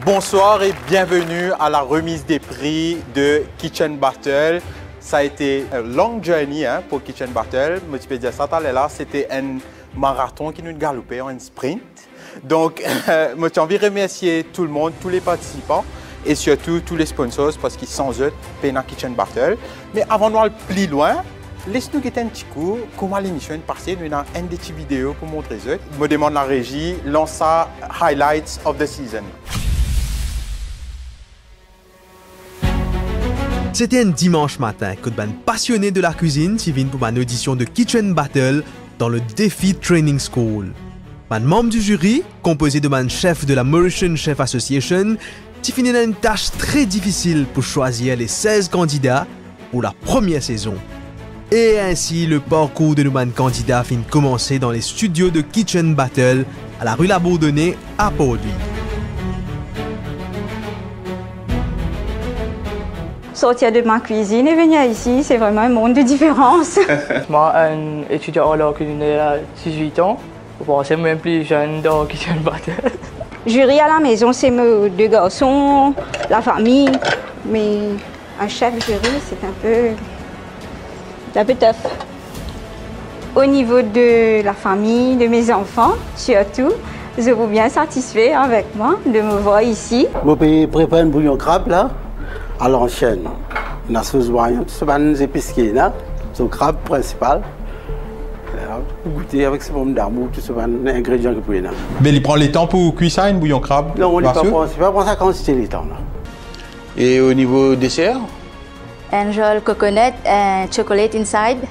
Bonsoir et bienvenue à la remise des prix de Kitchen Battle. Ça a été une longue journey pour Kitchen Battle. Je peux dire ça, c'était un marathon qui nous galopait en sprint. Donc, j'ai envie de remercier tout le monde, tous les participants et surtout tous les sponsors parce qu'ils sont eux pendant Kitchen Battle. Mais avant d'aller plus loin, laisse-nous guetter un petit coup comment l'émission est passée. Nous avons une petite vidéo pour montrer eux. Je me demande la régie, lance ça, highlights of the season. C'était un dimanche matin que ban passionné de la cuisine s'y vient pour une audition de Kitchen Battle dans le Défi Training School. Un membre du jury, composé de man chef de la Mauritian Chef Association, s'y finit une tâche très difficile pour choisir les 16 candidats pour la première saison. Et ainsi, le parcours de nos candidats finit commencer dans les studios de Kitchen Battle à la rue La Bourdonnais à Port-Louis. Sortir de ma cuisine et venir ici, c'est vraiment un monde de différence. Moi, un étudiant en langue culinaire à 18 ans. Bon, c'est même plus jeune dans Kitchen Battle. Jury à la maison, c'est mes 2 garçons, la famille. Mais un chef jury, c'est un peu tough. Au niveau de la famille, de mes enfants, surtout, je suis bien satisfait avec moi de me voir ici. Je vais préparer un bouillon crabe là. À l'ancienne, la sauce voyante, c'est des épices qui là, c'est le crabe principal. Goûter avec ces pommes d'amour, tout ce ingrédients que vous pouvez là. Mais il prend le temps pour cuire ça, une bouillon crabe? Non, on n'est pas prendre ça quand c'était le temps là. Et au niveau dessert? Angel coconut and chocolate inside.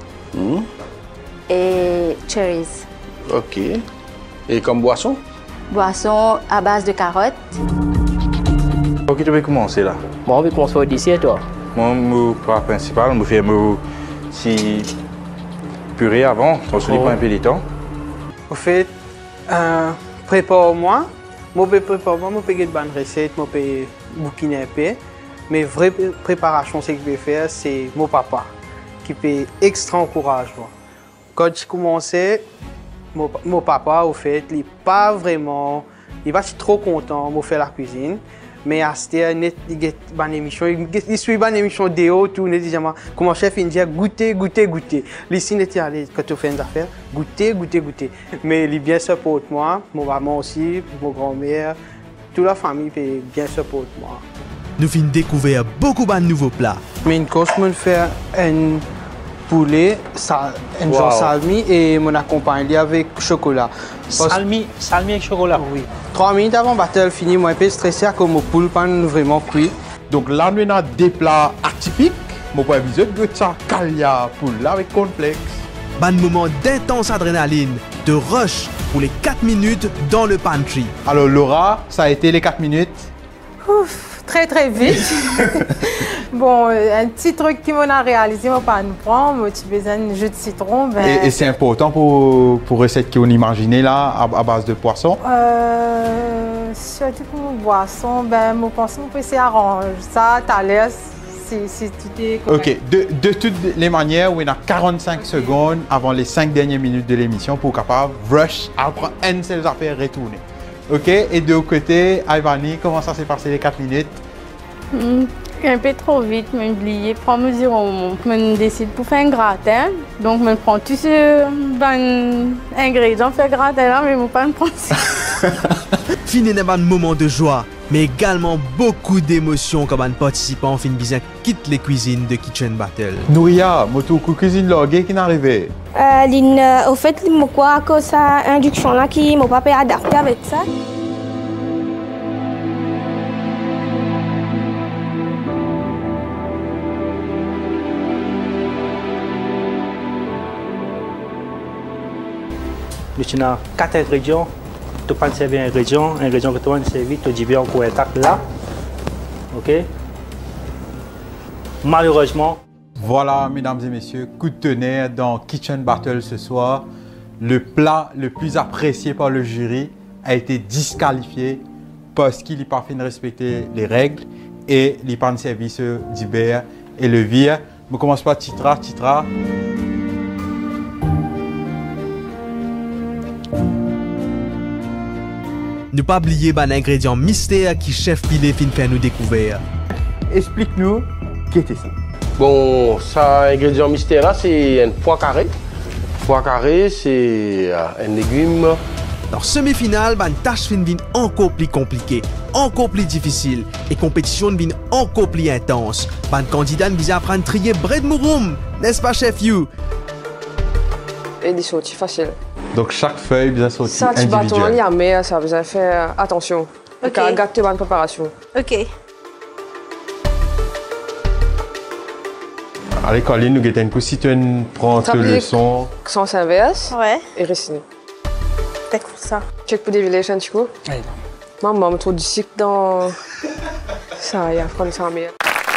Et cherries. Ok. Et comme boisson? Boisson à base de carottes. Ok, tu veux commencer là? Moi, on va commencer au dessert, toi. Moi, mon plat principal, je fais mon petit purée avant, on se prend un peu de temps. En fait, prépare-moi. Je peux faire une bonne recette, je peux bouquiner un peu. Mais la vraie préparation, ce que je vais faire, c'est mon papa, qui fait extra encouragement. Quand je commençais, mon papa, au fait, il n'est pas vraiment, il va être trop content de faire la cuisine. Mais à cette heure, il suit une émission de haut, tout, comme chef, il dit goûter. Ici, il était allé, quand tu fais une affaire, goûter. Mais il bien supporte moi, mon maman aussi, mon grand-mère, toute la famille bien supporte moi. Nous finissons découvrir beaucoup de nouveaux plats. Mais une course, je fais un poulet, un genre salmi et mon accompagne avec chocolat. Salmi avec chocolat? Oui. 3 minutes avant le battle fini, moi un peu stressé à comme mon poule pas vraiment cuit. Donc là, nous avons des plats atypiques. Mon point visé de ça, calia poule là avec cornflakes. Un moment d'intense adrénaline, de rush pour les 4 minutes dans le pantry. Alors Laura, ça a été les 4 minutes? Ouf, très vite. Bon, un petit truc qui m'a réalisé, moi pas nous prendre, tu besoin de jus de citron. Ben... Et c'est important pour recette qu'on imaginait là à base de poisson? Surtout pour une boisson, ben, je pense qu'on peut s'arranger ça, t'as l'air si tout est correct. Ok, de toutes les manières, on a 45 secondes avant les 5 dernières minutes de l'émission pour capable rush après une seule affaire retourner. Ok, et de l'autre côté, Ivani, comment ça s'est passé les 4 minutes? Un peu trop vite, je oublié. Pour mesure, je décide pour faire un gratin. Donc, je prends tous ces ingrédients pour faire gratin là, mais je ne vais pas me prendre ça. Fini un moment de joie, mais également beaucoup d'émotions comme un participant fin bien quitte les cuisines de Kitchen Battle. Nouria, moto cuisine logué qui n'arrivait? Au fait, je crois que ça induction là qui m'a pas adapté avec ça. Nous avons 4 ingrédients. Tu peux servir un ingrédient que tu vas servir, tu dis bien encore intact là. Ok? Malheureusement. Voilà, mesdames et messieurs, coup de tonnerre dans Kitchen Battle ce soir. Le plat le plus apprécié par le jury a été disqualifié parce qu'il n'a pas fait de respecter les règles et il n'a pas servi ce d'Ibert et le vire. Je commence par Titra. Ne pas oublier un ingrédient mystère qui chef Pilé fin faire nous découvrir. Explique-nous, qu'est-ce que c'est? Bon, ça, ingrédient mystère là, c'est un pois carré. Pois carré, c'est un légume. Dans semi-finale, une tâche fin vient encore plus compliquée, encore plus difficile, et compétition vient encore plus intense. Un candidat vient apprendre à trier bread mouroum, n'est-ce pas, chef You? Et des sorties faciles. Donc chaque feuille vient sortir ça, individuelle. Ça, tu bâton en mais ça besoin faire attention. Ok. Car gâter bonne préparation. Ok. Allez, Colline, nous avons un coup si tu prends tes leçons. Sens inverse. Ouais. Et réciter. C'est cool ça. Check pour déviler, Chico. Oui. Maman, me trouve du cycle dans. Ça, il y a François mais.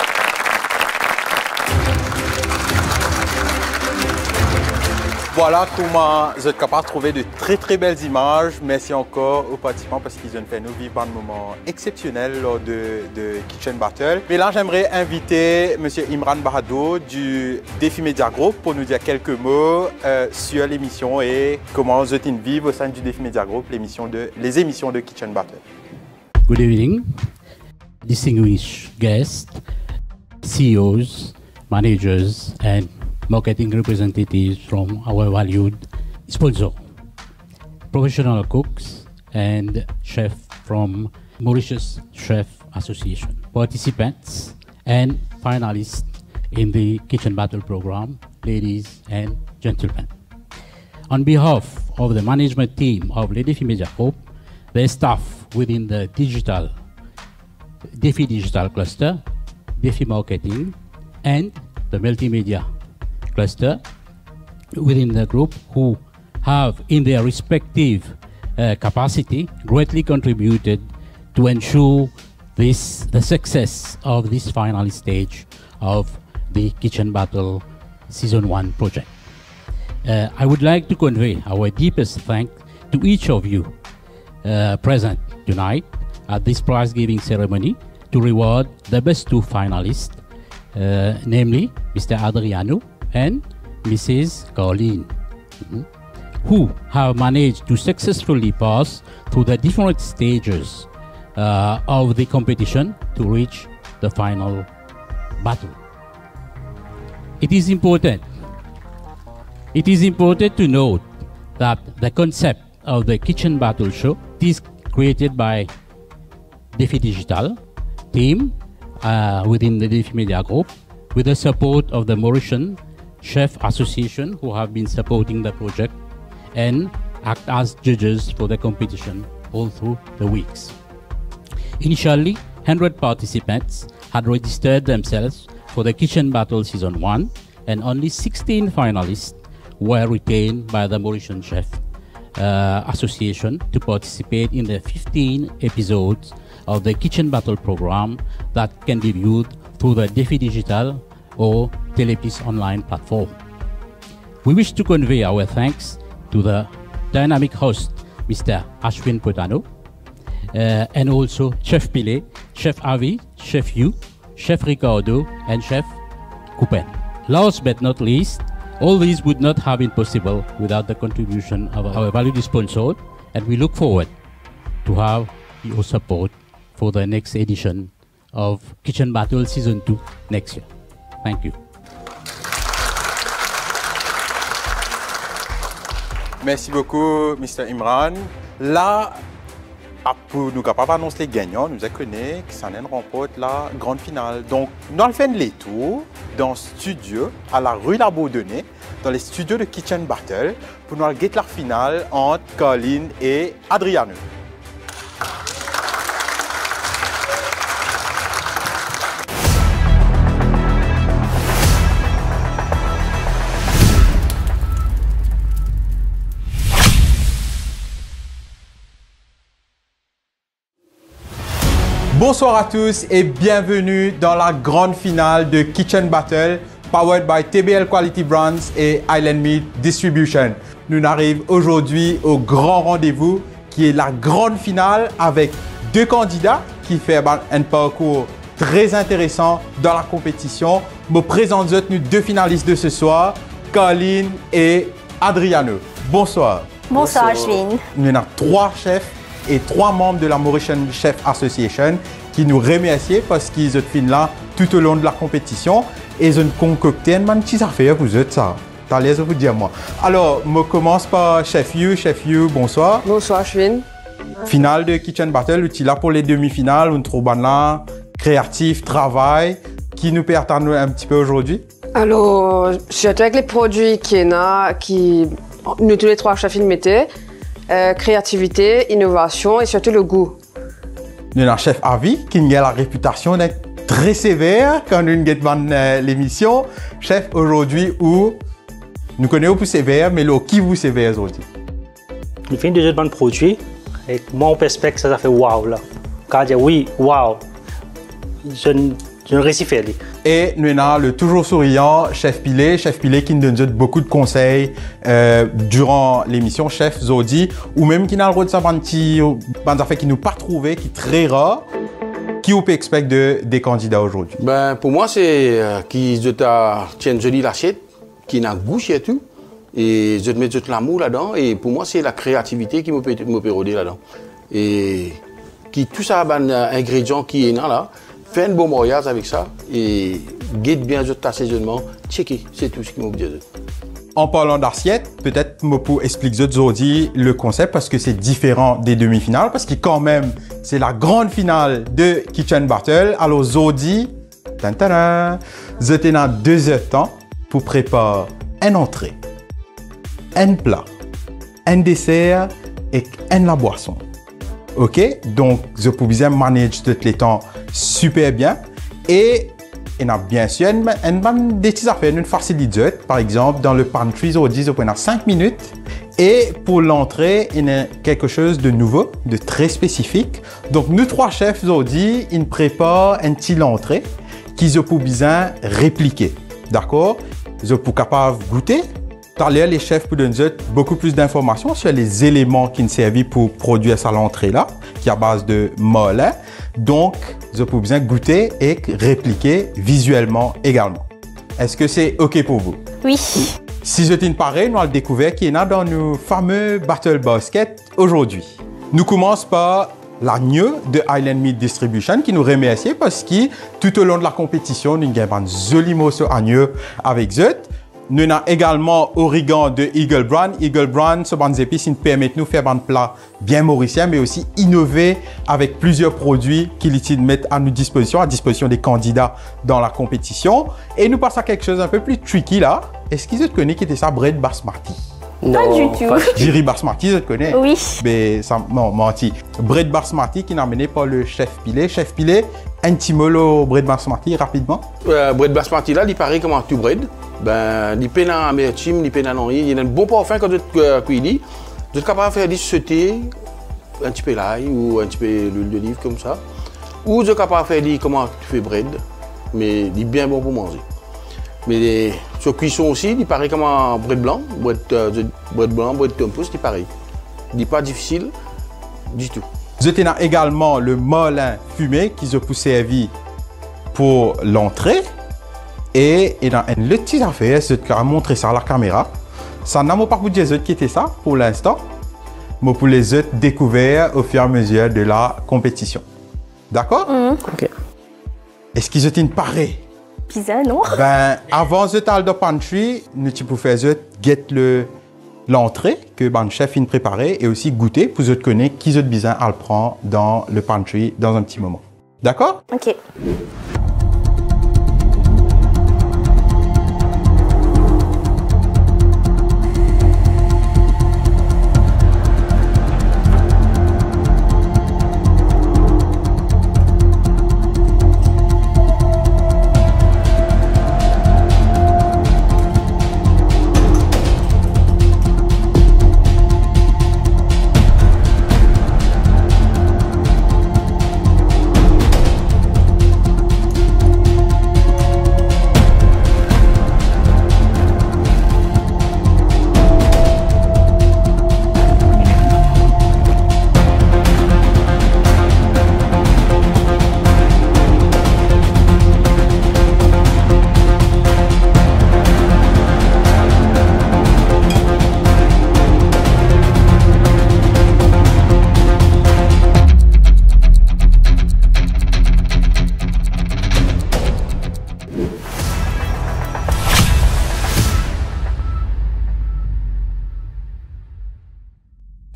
Voilà comment vous êtes capable de trouver de très belles images. Merci encore aux participants parce qu'ils ont fait nous vivre un moment exceptionnel lors de Kitchen Battle. Mais là, j'aimerais inviter M. Imran Bahado du Défi Media Group pour nous dire quelques mots sur l'émission et comment vous êtes vivre au sein du Défi Media Group, les émissions de Kitchen Battle. Good evening, distinguished guests, CEOs, managers, and marketing representatives from our valued sponsor, professional cooks and chefs from Mauritius Chef Association, participants and finalists in the Kitchen Battle program, ladies and gentlemen. On behalf of the management team of Le Défi Media Group, the staff within the Défi Digital Cluster, Défi Marketing, and the Multimedia Cluster within the group who have in their respective capacity greatly contributed to ensure the success of this final stage of the Kitchen Battle Season 1 project. I would like to convey our deepest thanks to each of you present tonight at this prize-giving ceremony to reward the best two finalists, namely Mr. Adriano and Mrs. Colleen, who have managed to successfully pass through the different stages of the competition to reach the final battle. It is important to note that the concept of the Kitchen Battle show is created by Défi Digital team within the Défi Media Group with the support of the Mauritian Chef Association who have been supporting the project and act as judges for the competition all through the weeks. Initially, 100 participants had registered themselves for the Kitchen Battle Season 1 and only 16 finalists were retained by the Mauritian Chef Association to participate in the 15 episodes of the Kitchen Battle program that can be viewed through the Défi Digital or Telepis online platform. We wish to convey our thanks to the dynamic host, Mr. Ashwin Potano, and also Chef Pilé, Chef Avi, Chef Yu, Chef Ricardo, and Chef Coupen. Last but not least, all these would not have been possible without the contribution of our valued sponsor, and we look forward to have your support for the next edition of Kitchen Battle Season 2 next year. Thank you. Merci beaucoup, Mr. Imran. Là, pour nous capables d'annoncer les gagnants, nous connaissons que ça remporte la grande finale. Donc, nous allons faire les tours dans le studio à la rue La Bourdonnais, dans les studios de Kitchen Battle, pour nous guetter la finale entre Colleen et Adriano. Bonsoir à tous et bienvenue dans la grande finale de Kitchen Battle, powered by TBL Quality Brands et Island Meat Distribution. Nous arrivons aujourd'hui au grand rendez-vous qui est la grande finale avec deux candidats qui font un parcours très intéressant dans la compétition. Je me présente nos deux finalistes de ce soir, Colleen et Adriano. Bonsoir. Bonsoir, Ashwin. Nous avons trois chefs et 3 membres de la Mauritian Chef Association qui nous remercient parce qu'ils ont fait là tout au long de la compétition et ils ont concocté une petite affaire pour eux, ça. T'as l'aise de vous dire moi. Alors, je commence par Chef You. Chef You, bonsoir. Bonsoir, Chevin. Finale de Kitchen Battle, tu es là pour les demi-finales, on trouve là, créatif, travail, qui nous peut attendre un petit peu aujourd'hui? Alors, surtout avec les produits qu'il y a, qui nous tous les 3 chefs mettaient, créativité, innovation et surtout le goût. Nous avons un chef à vie qui a la réputation d'être très sévère quand nous avons l'émission. Chef, aujourd'hui, où nous connaissons plus sévère, mais qui vous sévère aujourd'hui? Il fait déjà de bons produits. Et mon perspective, ça fait wow là. Quand je dis oui, wow, je ne réussis pas. Et nous avons le toujours souriant Chef Pilé qui nous donne beaucoup de conseils durant l'émission, Chef Zodi, ou même qui n'a le droit de savoir des affaires qui nous pas trouvé, qui est très rare. Qui vous peut expecter des candidats aujourd'hui? Ben, pour moi, c'est qu'ils tiennent jolie l'assiette, qui n'a goût chez tout. Et je mets tout l'amour là-dedans. Et pour moi, c'est la créativité qui me peut rôder là-dedans. Et qui tout ça, ben, ingrédients qui est là, fait un bon mariage avec ça. Et guide bien votre assaisonnement. Checker, c'est tout ce qui me dit. En parlant d'assiette, peut-être je peux expliquer aujourd'hui le concept parce que c'est différent des demi-finales. Parce que quand même, c'est la grande finale de Kitchen Battle. Alors Zodi, vous êtes dans 2 heures de temps pour préparer une entrée, un plat, un dessert et la boisson. Ok? Donc, je peux bien manager tous les temps super bien. Et il y a bien sûr des petites affaires, une facilité. Par exemple, dans le pantry, on dit qu'on a 5 minutes. Et pour l'entrée, il y a quelque chose de nouveau, de très spécifique. Donc, nous 3 chefs, on dit, ils préparent une petite entrée qu'ils ont bien répliquer. D'accord? Ils sont capables de goûter. Tout à l'heure, les chefs pour donner beaucoup plus d'informations sur les éléments qui nous servent pour produire cette entrée-là, qui est à base de mollet. Donc, vous pouvez bien goûter et répliquer visuellement également. Est-ce que c'est OK pour vous? Oui. Si je t'ai parlé, nous allons découvrir qu'il y en a dans nos fameux Battle Basket aujourd'hui. Nous commençons par l'agneau de Island Meat Distribution qui nous remercie parce que tout au long de la compétition, nous avons un joli morceau agneau avec eux. Nous avons également origan de Eagle Brand. Eagle Brand, ce bandes épices, nous permet de nous faire un plat bien mauricien, mais aussi innover avec plusieurs produits qu'ils mettent à notre disposition, à disposition des candidats dans la compétition. Et nous passons à quelque chose un peu plus tricky là. Est-ce qu'ils te connaissent qui était ça, bread basmati? Non, pas du tout. Jiri basmati, je te connais? Oui. Mais ça, non, menti. Bread basmati qui est amené par le chef Pilé. Chef Pilé, un petit mot le bread basmati rapidement. Bread basmati là, il paraît comme un tout bread. Ben, il peine en amertume, il peine en il y a un bon parfum quand tu cuis. Tu es capable de faire des sautés, un petit peu l'ail ou un petit peu l'huile d'olive comme ça. Ou tu es capable de faire des comment tu fais bread, mais il est bien bon pour manger. Mais sur cuisson aussi, il paraît comme un bread blanc, bread tempus, il paraît. Il n'est pas difficile du tout. Je tiens également le molin fumé qui se peut servir pour l'entrée. Et il y a une petite affaire, je vais montrer ça à la caméra. Ça n'a pas pour dire qui était ça pour l'instant, mais pour les autres découverts au fur et à mesure de la compétition. D'accord? Ok. Est-ce qu'ils ont une pareille? Pizza, non? Ben, avant de aller dans le pantry, nous pouvons faire l'entrée que le chef a préparée et aussi goûter pour que connaître qui ont besoin à le prendre dans le pantry dans un petit moment. D'accord? Ok.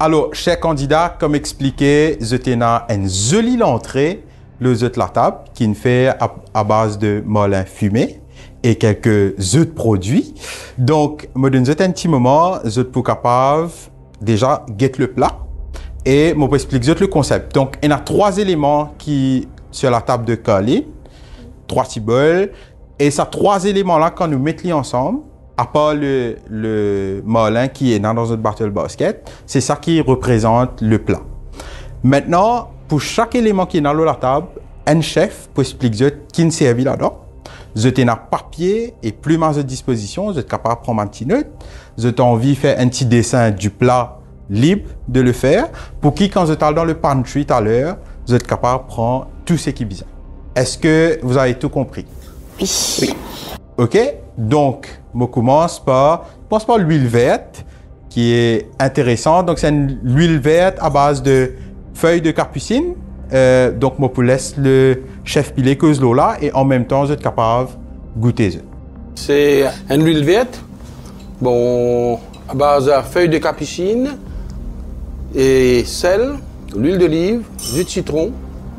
Alors, chers candidats, comme expliqué, je tenais une jolie entrée, le œuf de la table, qui est fait à base de molin fumé et quelques œufs de produits. Donc, je donne un petit moment, je suis capable déjà guette le plat et je vais expliquer le concept. Donc, il y a 3 éléments qui sur la table de Colin, 3 petits bols, et ces 3 éléments-là, quand nous mettons ensemble, à part le molin qui est dans notre battle basket, c'est ça qui représente le plat. Maintenant, pour chaque élément qui est dans la table, un chef peut expliquer qui est servi là-dedans. Je t'ai un papier et plume à votre disposition, vous êtes capable de prendre un petit note. Je t'ai envie de faire un petit dessin du plat libre de le faire, pour qui, quand je t'ai dans le pantry tout à l'heure, vous êtes capable de prendre tout ce qui est besoin. Est-ce que vous avez tout compris? Oui. OK? Donc, je commence par l'huile verte, qui est intéressante. Donc, c'est l'huile verte à base de feuilles de capucine. Donc, je vous laisse le chef piler que là et en même temps, vous êtes capable de goûter ça. C'est une huile verte, bon, à base de feuilles de capucine et sel, l'huile d'olive, jus de citron.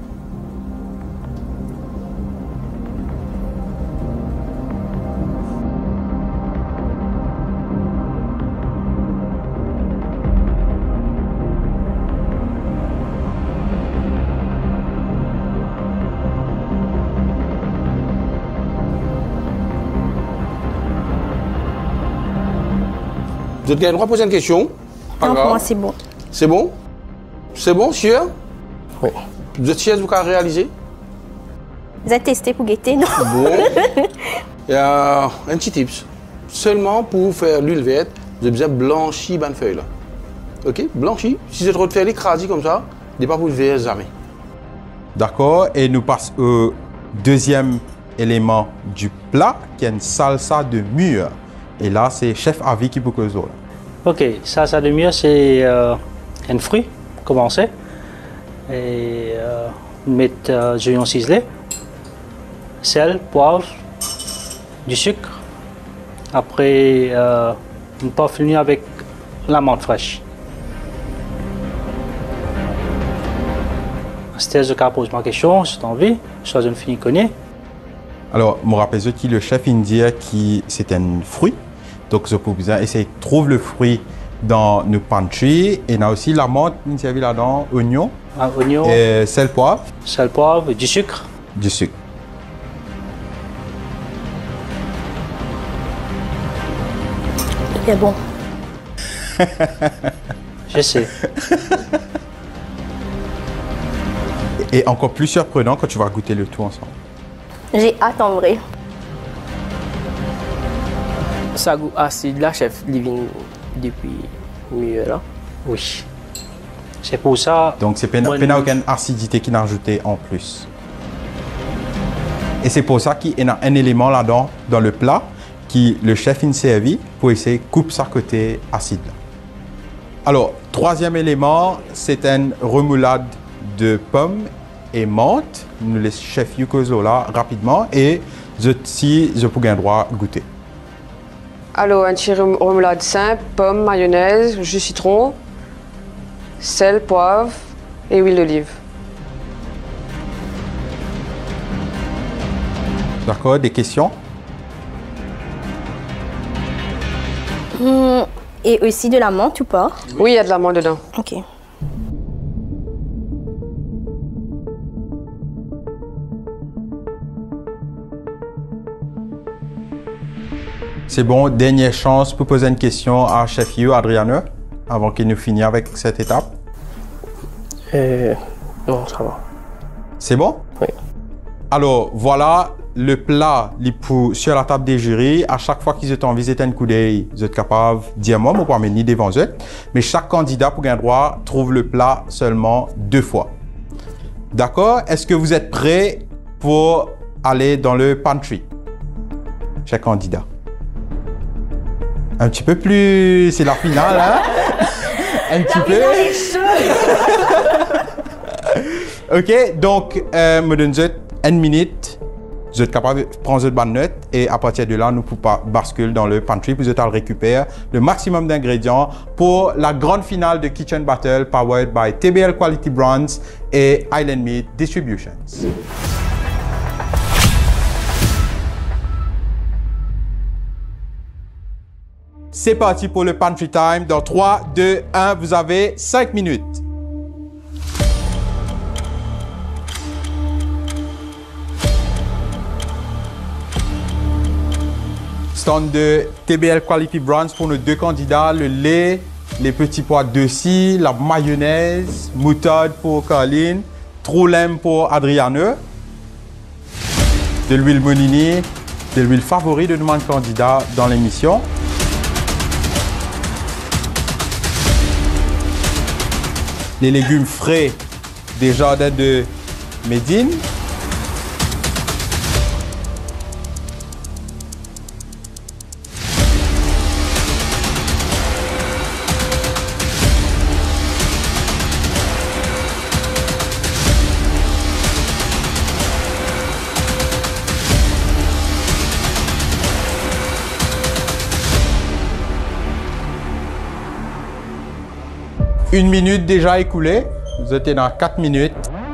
Vous avez le droit de poser une question. Non, pour moi, c'est bon. C'est bon? C'est bon, sûr? Oui. Vous êtes sûr de vous avez réalisé? Vous avez testé pour guetter, non? Bon. Il y a un petit tips. Seulement pour faire l'huile verte, vous avez besoin de blanchir une feuille là. OK? Blanchir. Si vous êtes trop de faire l'écraser comme ça, n'est pas pour le verre jamais. D'accord. Et nous passons au deuxième élément du plat, qui est une salsa de mûre. Et là, c'est chef Avi qui peut causer. Ok, salsa de mûre, c'est un fruit, commencer. Et mettre des oignons ciselés, sel, poivre, du sucre. Après, une pâte finir avec la menthe fraîche. C'était ce cas pose ma question, si tu as envie, soit une finie connaît. Alors, je me rappelle que le chef indien qui c'est un fruit. Donc, je peux bien essayer de trouver le fruit dans nos pantry. Et on a aussi la menthe, une servie là-dedans, oignon. Oignon. Et sel, poivre. Sel, poivre, du sucre. Du sucre. Il est bon. Je sais. Et encore plus surprenant quand tu vas goûter le tout ensemble. J'ai hâte en vrai. Ça goûte acide, la chef living depuis mieux là. Oui. C'est pour ça. Donc c'est pas aucune acidité qui n'a ajouté en plus. Et c'est pour ça qu'il y a un élément là-dedans, dans le plat, qui le chef a servi pour essayer de couper ça côté acide. Alors, troisième élément, c'est une remoulade de pommes et menthe. Nous laissons chef Yukozo là rapidement et je peux droit goûter. Alors, un petit remoulade simple, pommes, mayonnaise, jus citron, sel, poivre et huile d'olive. D'accord, des questions? Et aussi de la menthe ou pas? Oui, il y a de la menthe dedans. Ok. C'est bon, dernière chance pour poser une question à Chef Yu, Adriano, avant qu'il nous finisse avec cette étape. Non, ça va. C'est bon? Oui. Alors, voilà le plat sur la table des jurys. À chaque fois qu'ils ont visité un coup d'œil, vous êtes capable de dire moi, pas ni devant eux. Mais chaque candidat pour gagner droit trouve le plat seulement 2 fois. D'accord? Est-ce que vous êtes prêts pour aller dans le pantry? Chaque candidat. Un petit peu plus, c'est la finale, hein? Un petit peu. OK, donc, me donne 1 minute Vous êtes capable de prendre votre bonne note et à partir de là, nous pouvons basculer dans le pantry pour vous récupérer le maximum d'ingrédients pour la grande finale de Kitchen Battle powered by TBL Quality Brands et Island Meat Distributions. C'est parti pour le pantry time. Dans 3, 2, 1, vous avez 5 minutes. Stand de TBL Quality Brands pour nos 2 candidats, le lait, les petits pois de scie, la mayonnaise, moutarde pour Caroline, troulem pour Adriane, de l'huile Monini, de l'huile favori de nos candidats dans l'émission. Les légumes frais des jardins de Médine. Une minute déjà écoulée. Vous êtes dans 4 minutes.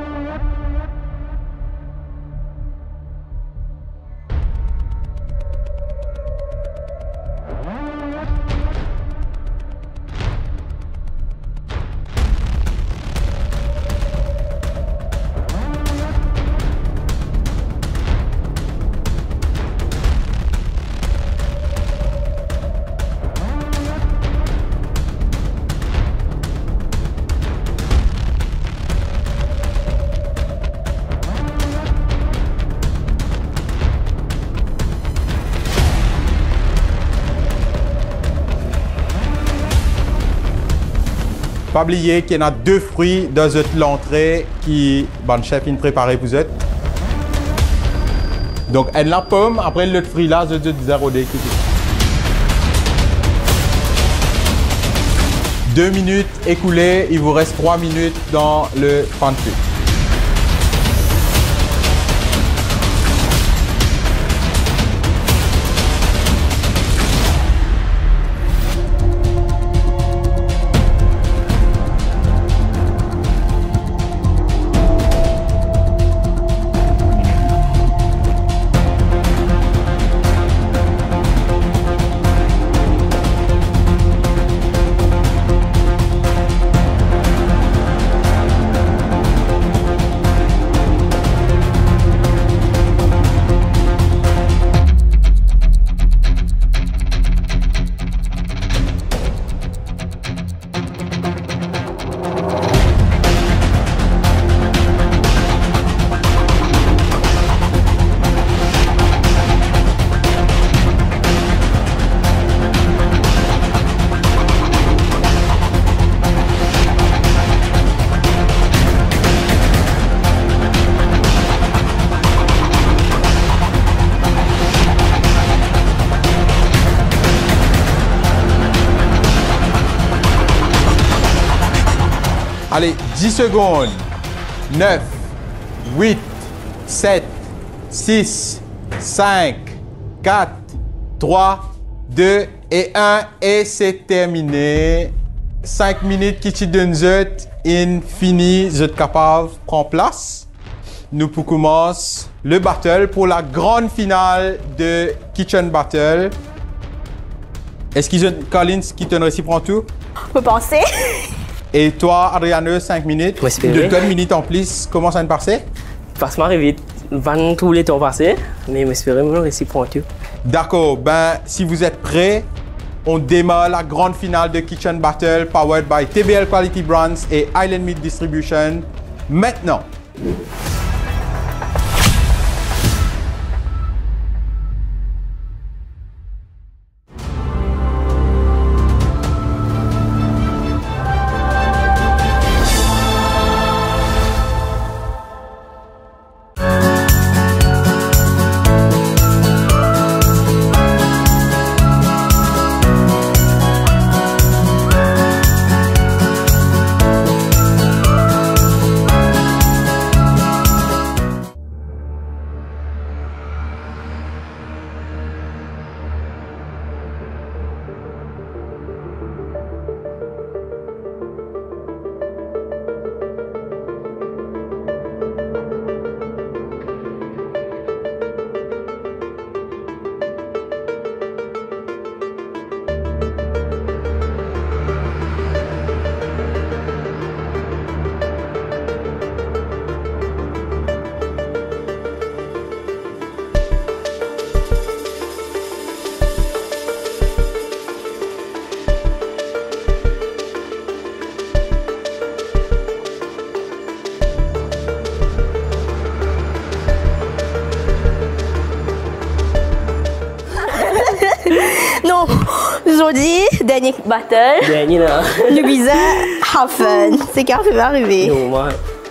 Pas oublier qu'il y en a 2 fruits dans l'entrée qui le chef a préparé pour vous. Donc, elle la pomme, après le fruit là, je vais 0 D. 2 minutes écoulées, il vous reste 3 minutes dans le pantry. Allez, 10 secondes. 9, 8, 7, 6, 5, 4, 3, 2 et 1. Et c'est terminé. 5 minutes qui te donnent fini, vous êtes capable de prendre place. Nous pouvons commencer le battle pour la grande finale de Kitchen Battle. Est-ce qu'ils ont Collins qui te réussi prend tout? Je peux penser. Et toi, Adriane, 5 minutes. De 2 minutes en plus, comment ça va passer? Passe-moi vite. 20 tous les temps passés, mais j'espère que je réussis prendre tout. D'accord, ben si vous êtes prêts, on démarre la grande finale de Kitchen Battle powered by TBL Quality Brands et Island Meat Distribution maintenant. Bon, aujourd'hui, dernier battle. Dernier là. Nous visons have fun. C'est quand ça va arriver. Non, moi.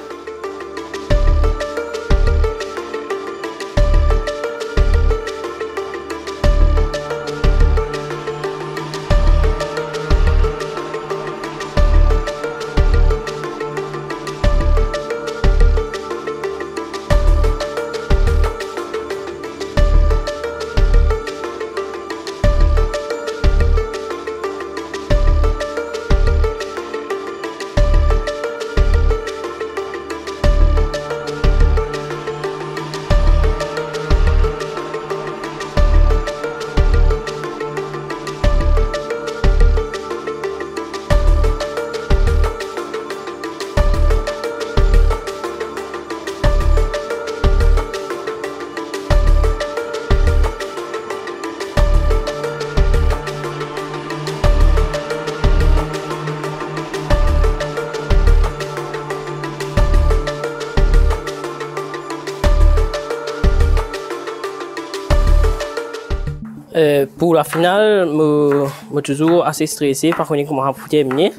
Pour la finale, je suis toujours assez stressé par contre comment pour terminer.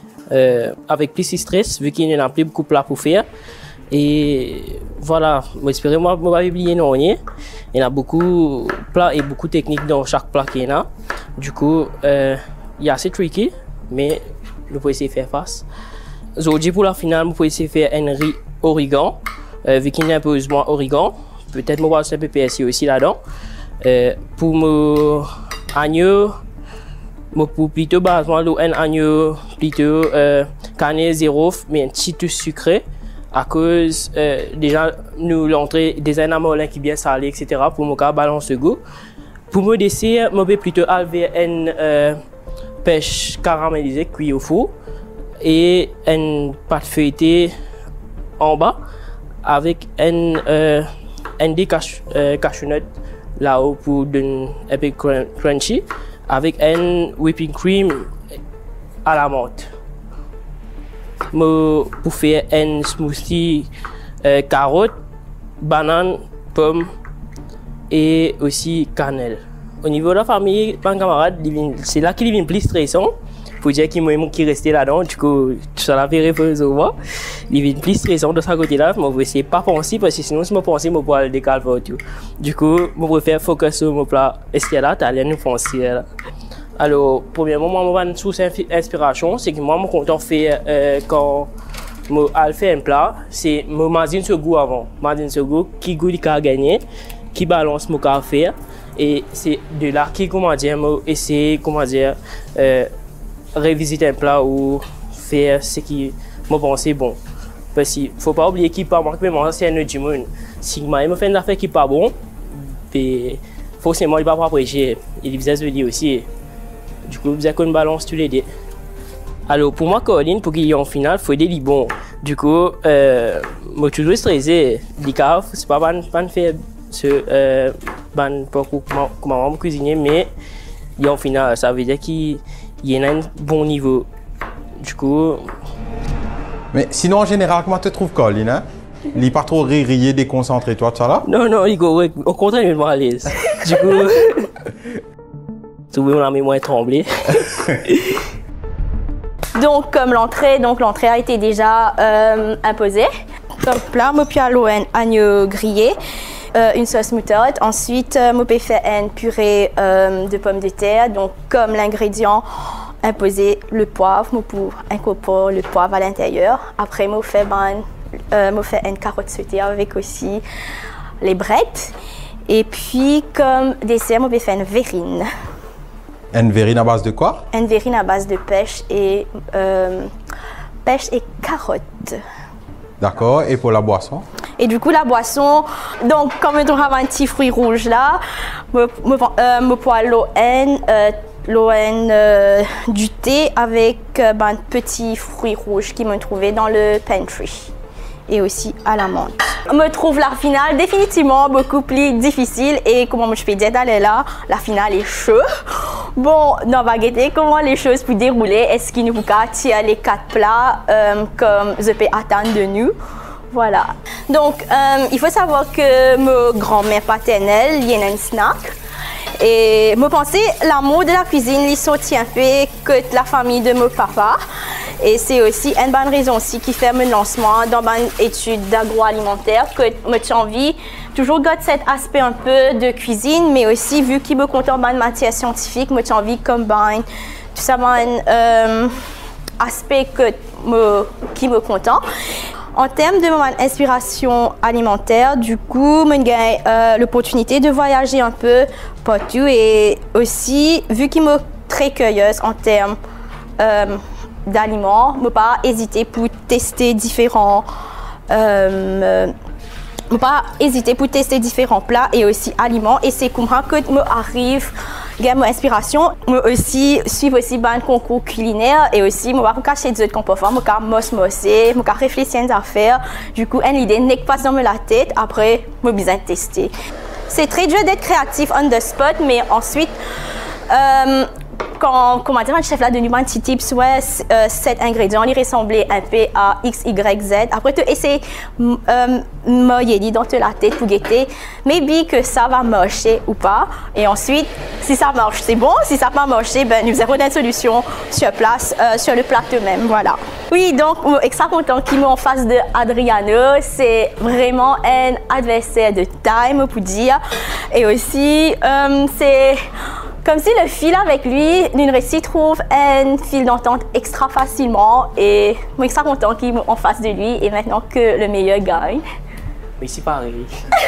Avec plus de stress, vu qu'il y en a plus beaucoup de plats pour faire. Et voilà, j'espère que je ne vais pas oublier non rien. Il y a beaucoup de plats et beaucoup de techniques dans chaque plat qu'il y en a. Du coup, il y a assez tricky, mais je peux essayer de faire face. Aujourd'hui, pour la finale, je peux essayer de faire un riz origan. Vu qu'il y a un peu besoin origan, peut-être je vais voir un peu PSI aussi là-dedans. Pour mon agneau, pour plutôt un agneau plutôt cannelle zéro, mais un petit peu sucré. À cause déjà nous l'entrée des anamolins qui bien salé, etc. Pour mon cas balance de goût. Pour mon dessert, je vais plutôt enlever une pêche caramélisée cuite au four et une pâte feuilletée en bas avec un des cashewnut là-haut pour donner un peu crunchy avec un whipping cream à la menthe. Pour faire un smoothie carottes, bananes, pommes et aussi cannelle. Au niveau de la famille, mon camarade, c'est là qu'il est plus stressant. Pour dire qu'il est resté là-dedans, du coup, ça l'a fait référence au moins. Il est plus stressant de ce côté-là, mais je ne vais pas penser parce que sinon, si je pense, je vais le décaler pour tout. Du coup, je préfère focus sur mon plat escalade, italien ou français. Alors, premièrement, moi, une source d'inspiration, c'est que moi, je suis content de faire quand je fais un plat, c'est je m'imagine ce goût avant. Je m'imagine ce goût, qui goût il a gagné, qui balance mon café. Et c'est de là que, comment dire, je essaie, comment dire, revisiter un plat ou faire ce qui me pensait bon. Parce qu'il ne faut pas oublier qu'il n'est pas bon, mais moi, c'est un autre du monde. Si je fais une affaire qui n'est pas bon, forcément, il ne va pas apprécier. Il visage de lui aussi. Du coup, vous avez une balance tous les deux. Alors, pour moi, Caroline, pour qu'il y ait en finale, il faut des bons. Du coup, je suis toujours stressé. Les caves, c'est pas de faire ce comment cuisiner, mais il y a en finale, ça veut dire qu'il y a un bon niveau. Du coup. Mais sinon, en général, comment tu trouves Caroline, hein? Il n'est pas trop ririer, déconcentré, toi, tout ça là? Non, il est au contraire, il est à l'aise. Du coup. Mon mémoire est tremblée. Donc, l'entrée a été déjà imposée. Comme plat, je peux faire un agneau grillé, une sauce moutarde. Ensuite, je peux faire une purée de pommes de terre. Donc, comme l'ingrédient imposé, le poivre, je peux incorporer le poivre à l'intérieur. Après, je fais une carotte sautée avec aussi les brettes. Et puis, comme dessert, je peux faire une verrine. Une verrine à base de quoi? Une verrine à base de pêche et carottes. D'accord, et pour la boisson? Et du coup, la boisson, donc comme on a un petit fruit rouge là, je prends l'eau du thé avec un petit fruit rouge qui m'a trouvé dans le pantry. Et aussi à la menthe. Je me trouve la finale définitivement beaucoup plus difficile et comment je peux dire d'aller là, la finale est chaude. Bon, on va regarder comment les choses peuvent dérouler. Est-ce qu'il nous faut tirer les 4 plats comme je peux attendre de nous? Voilà. Donc, il faut savoir que ma grand-mère paternelle, il y a un snack. Et me penser l'amour de la cuisine, il sorti un peu que la famille de mon papa. Et c'est aussi une bonne raison aussi qui fait mon lancement dans une étude d'agroalimentaire, que j'ai envie toujours garder cet aspect un peu de cuisine, mais aussi vu qu'il me compte en matière scientifique, j'ai envie de combiner tout ça un aspect qui me content. En termes de mon inspiration alimentaire, du coup, j'ai eu l'opportunité de voyager un peu partout et aussi, vu qu'il me très curieuse en termes d'aliments, je n'ai pas hésité pour tester différents plats et aussi aliments. Et c'est comme ça que je arrive à mon inspiration. Je aussi suivre aussi un concours culinaire et aussi je ne vais pas cacher des autres comportements. Je vais réfléchir à des affaires. Du coup, une idée n'est pas dans la tête. Après, je vais besoin de tester. C'est très dur d'être créatif on the spot, mais ensuite, quand un chef là donne un petit tips, ouais, 7 ingrédients, ils ressemblaient un peu à X, Y, Z. Après, tu essaies de dans la tête pour guetter, maybe que ça va marcher ou pas. Et ensuite, si ça marche, c'est bon. Si ça n'a pas marché, ben, nous avons une solution sur place, sur le plateau même. Voilà. Oui, donc, extra content qu'il m'est en face de Adriano. C'est vraiment un adversaire de taille, pour dire. Et aussi, c'est comme si le fil avec lui, d'une réussite trouve un fil d'entente extra facilement. Et je suis extra content qu'il est en face de lui et maintenant que le meilleur gagne. Oui, c'est pareil.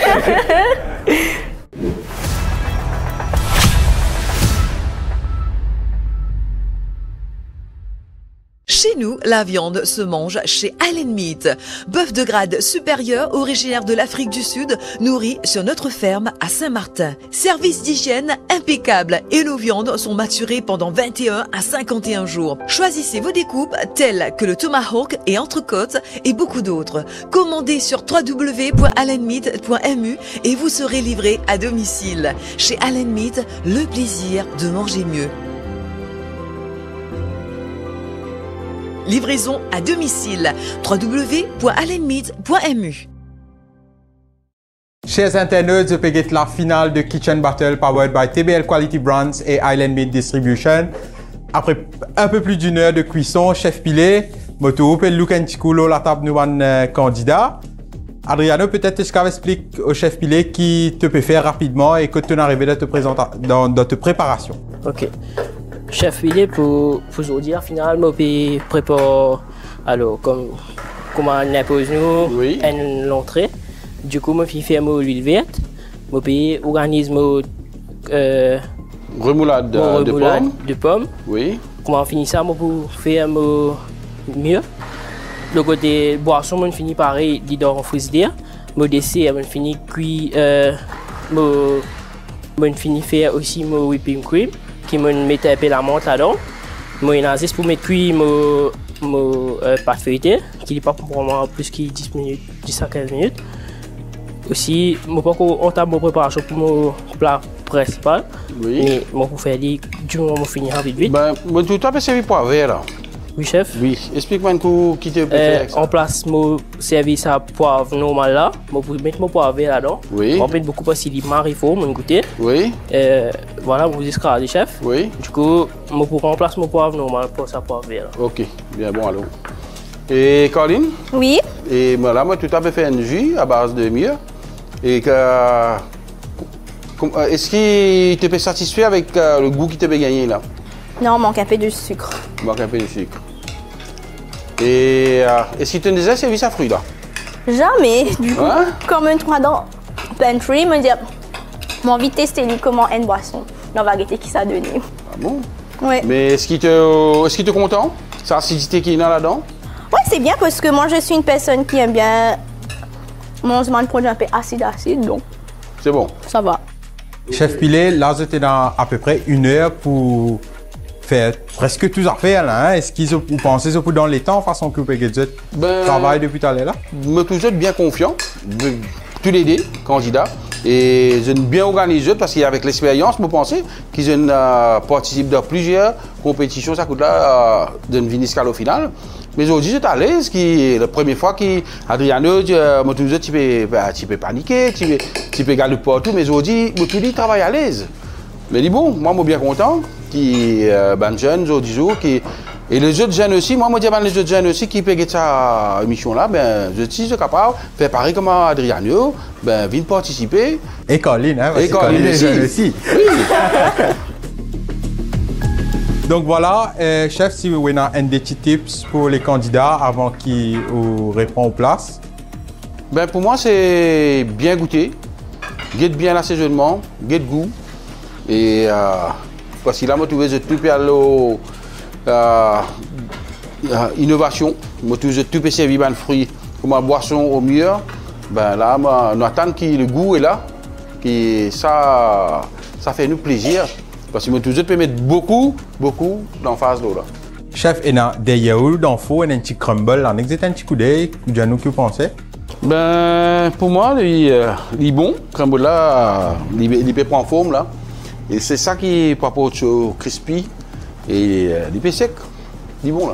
Chez nous, la viande se mange chez Island Meat. Bœuf de grade supérieur, originaire de l'Afrique du Sud, nourri sur notre ferme à Saint-Martin. Service d'hygiène impeccable et nos viandes sont maturées pendant 21 à 51 jours. Choisissez vos découpes telles que le tomahawk et entrecôte et beaucoup d'autres. Commandez sur www.islandmeat.mu et vous serez livré à domicile. Chez Island Meat, le plaisir de manger mieux. Livraison à domicile. www.islandmeat.mu. Chers internautes, je peux la finale de Kitchen Battle powered by TBL Quality Brands et Island Meat Distribution. Après un peu plus d'une heure de cuisson, chef Pilé, moto peut look and cool la table nous un candidat. Adriano, peut-être est-ce qu'on explique au chef Pilé qui te peut faire rapidement et que tu es arrivé dans ta préparation. Ok. Chef Pilé, pour aujourd'hui, finalement, je prépare alors, comme on impose nous l'entrée. Du coup, je fais l'huile verte, je organise remoulade de pommes. Oui. Comment on finit ça, pour faire mieux. Le côté boisson, je finis pareil, dans le frigidaire. Le dessert, je finis cuit, je finis faire aussi mon whipping cream, qui me mettait un peu la menthe là-dedans. Je suis pour mettre cuit mon pâte feuilletée, qui n'est pas pour moi plus que 10 minutes, 10 à 15 minutes. Aussi, je entame mon préparation pour mon plat principal. Oui. Mais je peux faire du moment où je finis vite. Ben, tout à fait servi poivre là. Oui, chef. Oui. Explique-moi un coup qui te préfère. En place, mon service à poivre normal là. Je peux mettre mon poivre là-dedans. Oui. On met beaucoup parce qu'il faut mon goûter. Oui. Voilà, vous escalez, chef. Oui. Du coup, je peux remplacer mon poivre normal pour ça poivre là. Ok, bien bon alors. Et Caroline? Oui. Et moi, là, moi, tout à fait fait un jus à base de mûre. Et que. Est-ce qu'il te peut satisfaire avec le goût qui te peut gagner là? Non, il manque un peu de sucre. Il manque un peu de sucre. Et est-ce qu'il te déjà servi sa fruit là? Jamais. Du coup, comme un trou dans pantry, je me dis, j'ai envie de tester comment une boisson. On va regarder qui ça donne. Ah bon? Oui. Mais est-ce qu'il te content? Sa acidité qu'il y a là-dedans? Oui, c'est bien parce que moi je suis une personne qui aime bien manger un produit un peu acide, donc. C'est bon. Ça va. Chef Pilé, là, vous êtes dans à peu près une heure pour faire presque tout à faire là. Hein? Est-ce que vous pensez que dans les temps, façon que vous travaillez depuis tout à l'heure là? Je suis toujours bien confiant, tous les deux candidats. Et je suis bien organisé parce qu'avec l'expérience, je pense qu'ils participent dans plusieurs compétitions. Ça coûte là d'une viniscale au final. Mais aujourd'hui, je suis à l'aise. La première fois qu'Adriano, tu peux paniquer, tu peux galoper partout. Mais aujourd'hui, je travaille à l'aise. Mais il est bon, moi, je suis bien content. Qui ben jeunes, et les autres jeunes aussi, moi, je dis les autres jeunes aussi qui peuvent cette émission-là, ben, je suis capable de faire pareil comme Adriano, ben, viennent participer. Et Colline, hein, et Colline aussi. Oui. Donc voilà, chef, si vous avez un des petits tips pour les candidats avant qu'ils répondent aux places. Ben, pour moi, c'est bien goûter, guette bien l'assaisonnement, guette goût. Et parce que là, je trouve tout innovation, je trouve tout servir de fruits comme une boisson au mieux. Ben là, on attend que le goût est là, et ça fait nous plaisir. Parce que je peux mettre beaucoup dans face d'eau là. Chef, il y a des yaourts d'infos et un petit crumble. On a un petit coup d'œil. Vous que vous pensez? Ben, pour moi, il est bon. Crumble là, il peut prendre forme là. Et c'est ça qui apporte au crispy et il peut sec. Il est bon là.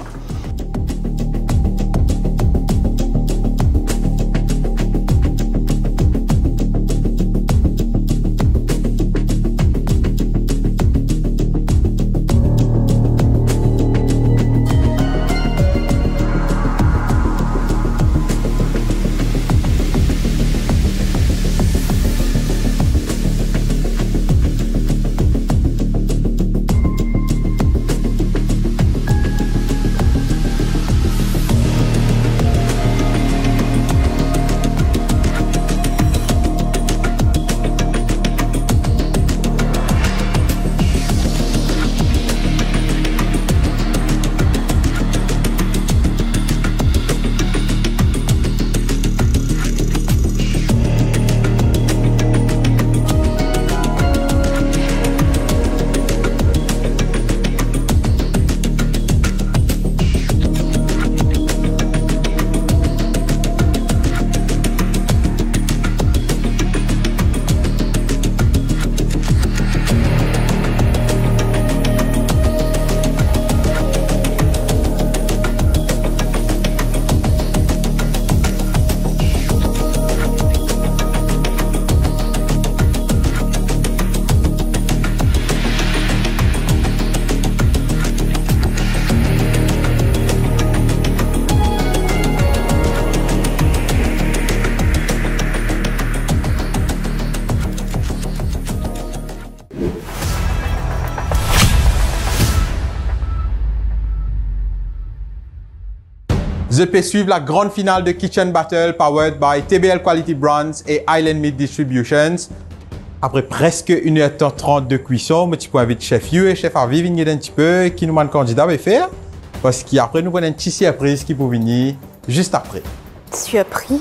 Je peux suivre la grande finale de Kitchen Battle powered by TBL Quality Brands et Island Meat Distributions. Après presque 1h30 de cuisson, je peux inviter Chef Yu et Chef Harvey venir un petit peu qui nous demande candidat à faire. Parce qu'après, nous avons une petite surprise qui peut venir juste après. Surprise?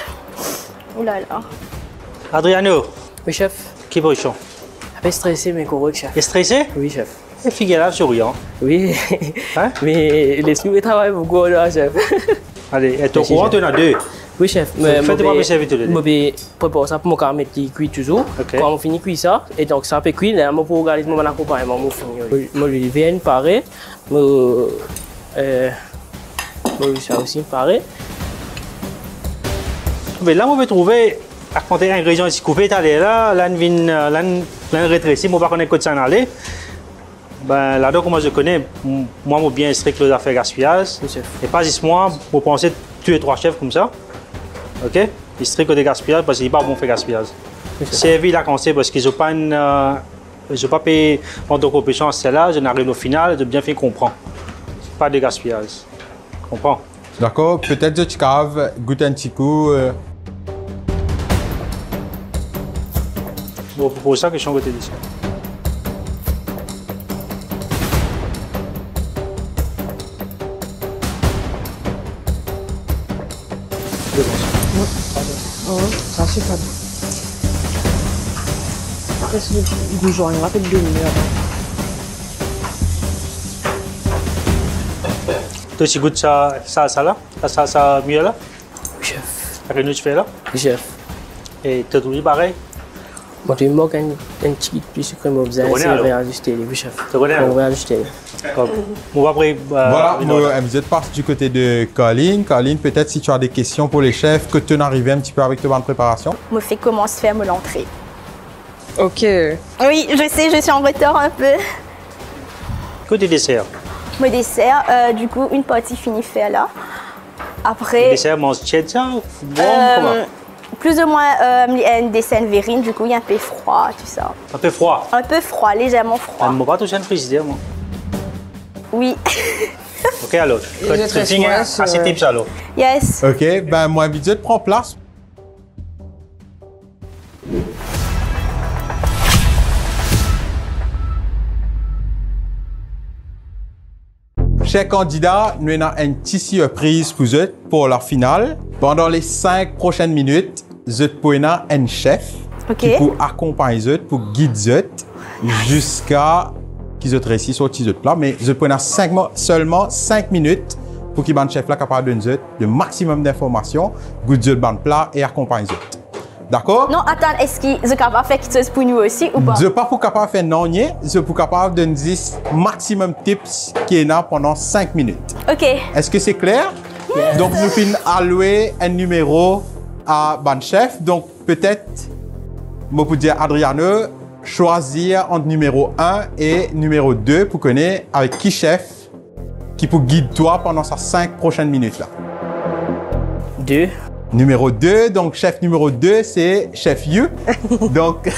Oh là là. Adriano. Oui, chef. Qui position? Un peu stressé, mais correct, chef. T'es stressé? Oui, chef. Et figure souriant. Oui. Hein? Mais l'esprit travaille beaucoup là, chef. Allez, et au courant, tu en as deux. Oui, chef. Faites-moi mes services. Je vais préparer ça pour mon caramel qui cuit toujours. Okay. Quand on finit de cuire ça, et donc ça peut cuire, là, je peux regarder mon accompagnement. Je lui viens pareil. Ça aussi pareil. Mais là, on va trouver à compter ingrédients ici coupés, là, l'un rétréci, moi, pas connaître quoi de ça en aller. Ben, là-dedans, comme je connais, moi, je bien strict les affaires gaspillage. Et pas juste moi, je pensais tuer 3 chefs comme ça. Ok? Ils strict des gaspillages parce qu'il n'est pas bon faire gaspillage. C'est vite à conseiller parce qu'ils n'ont pas pas payé en tant qu'opération à celle-là, je n'arrive au final, de bien faire comprendre. Pas de gaspillage. Comprends? D'accord, peut-être que tu caves, goûte un petit coup. Bon, pour ça que je suis en côté d'ici. Ça c'est pas bon. Qu'est-ce que vous jouez? On va faire 2 minutes. Toi, tu goûtes ça là? Ça mieux là? Oui, chef. Avec nous, tu fais là? Oui, chef. Et tu as toujours pareil? Moi, je manque un petit peu plus sucré, mais vous allez réajuster, oui, chef. Tu connais? On va réajuster. On va après. Voilà, vous êtes parti du côté de Colline. Colline, peut-être si tu as des questions pour les chefs, que tu en arrives un petit peu avec ta bonne préparation. Je me fais comment se faire l'entrée. Ok. Oui, je sais, je suis en retard un peu. Côté dessert. Mon dessert, du coup, une partie finie faire là. Après. Le dessert, mange tiède ça ou bon, comment? Plus ou moins, il y a une dessert verrine, du coup, il y a un peu froid, tout ça. Un peu froid. Un peu froid, légèrement froid. Je ne vais pas toucher un frigidaire, moi. Oui. Ok, alors. Assez tips alors. Yes. Ok, ben moi, vite, je prends place. Chers candidats, nous avons une petite surprise pour eux pour la finale. Pendant les 5 prochaines minutes, vous pouvez avoir un chef qui peut accompagner eux, pour guider eux jusqu'à qu'ils aient réussi sur le plat. Mais vous pouvez avoir seulement 5 minutes pour que le chef soit capable de donner le maximum d'informations, guider le plat et accompagner eux. D'accord? Non, attends, est-ce qu'ils sont capables de faire quelque chose pour nous aussi ou pas? Je ne suis pas capable de faire non, je suis capable de dire maximum tips qui est là pendant 5 minutes. Ok. Est-ce que c'est clair? Yes. Donc, nous finissons allouer un numéro à ban chef. Donc, peut-être, je peux dire Adriano, choisir entre numéro 1 et numéro 2 pour connaître avec qui chef qui peut guider toi pendant ces 5 prochaines minutes là. 2. Numéro 2, donc chef numéro 2, c'est chef You. Donc,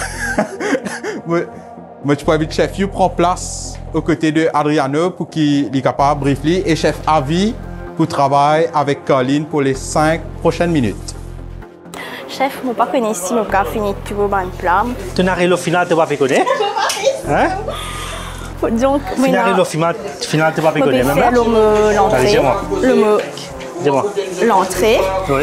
moi, tu peux inviter chef You prend place aux côtés de Adriano pour qu'il soit capable de briefer et chef Avi pour travailler avec Colin pour les 5 prochaines minutes. Chef, je ne sais pas si nous avons fini tout le plat. Tu n'as rien au final, tu ne vas pas connaître. Hein? Donc, final, au final, tu ne vas pas connaître. Je vais faire l'entrée. Le mot. Dis-moi. L'entrée. Oui.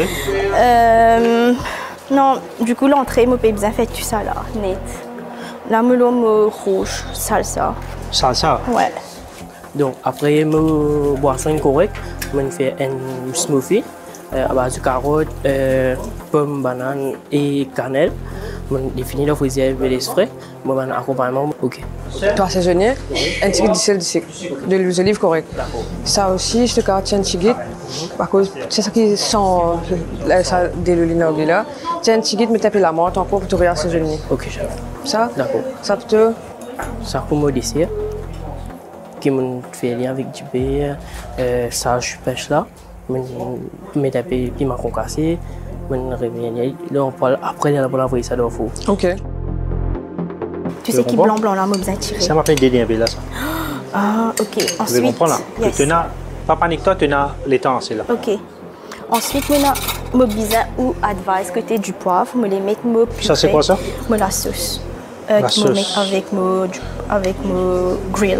Non, du coup, l'entrée, je peux bien faire tout ça là, net. Là, je mets rouge, salsa. Salsa? Ouais. Donc, après, je boisson correcte, je fais un smoothie à base de carottes, pommes, bananes et cannelle. Je définis la fraisière et les frais. Je vais accompagnement. Ok. Toi, saisonnier, un petit guide de l'huile d'olive correct. Ça aussi, je te garde un petit guide. Par contre, c'est ça qui sent de l'huile là. Tu as un petit guide, mais tu as la menthe encore pour te regarder saisonnier. Ok, chef. Ça? D'accord. Ça peut te. Ça pour mon dessert, qui me fait lien avec du beurre, ça, je pêche là. Je mets un peu de piment concassé. Là, on parle après de la vraie ça doit faut. Ok. Tu sais qui blanc là, moi bien tiré. Ça m'appelle des liens là ça. Ah, ok. Ensuite. Vous comprenez là. Yes. Tu n'as pas panique toi, tu as les temps c'est là. Ok. Ensuite, moi je bizarre ou advise côté du poivre, me les mettre me. Ça c'est quoi ça? Moi la sauce. La sauce. Me mettre avec mon grill.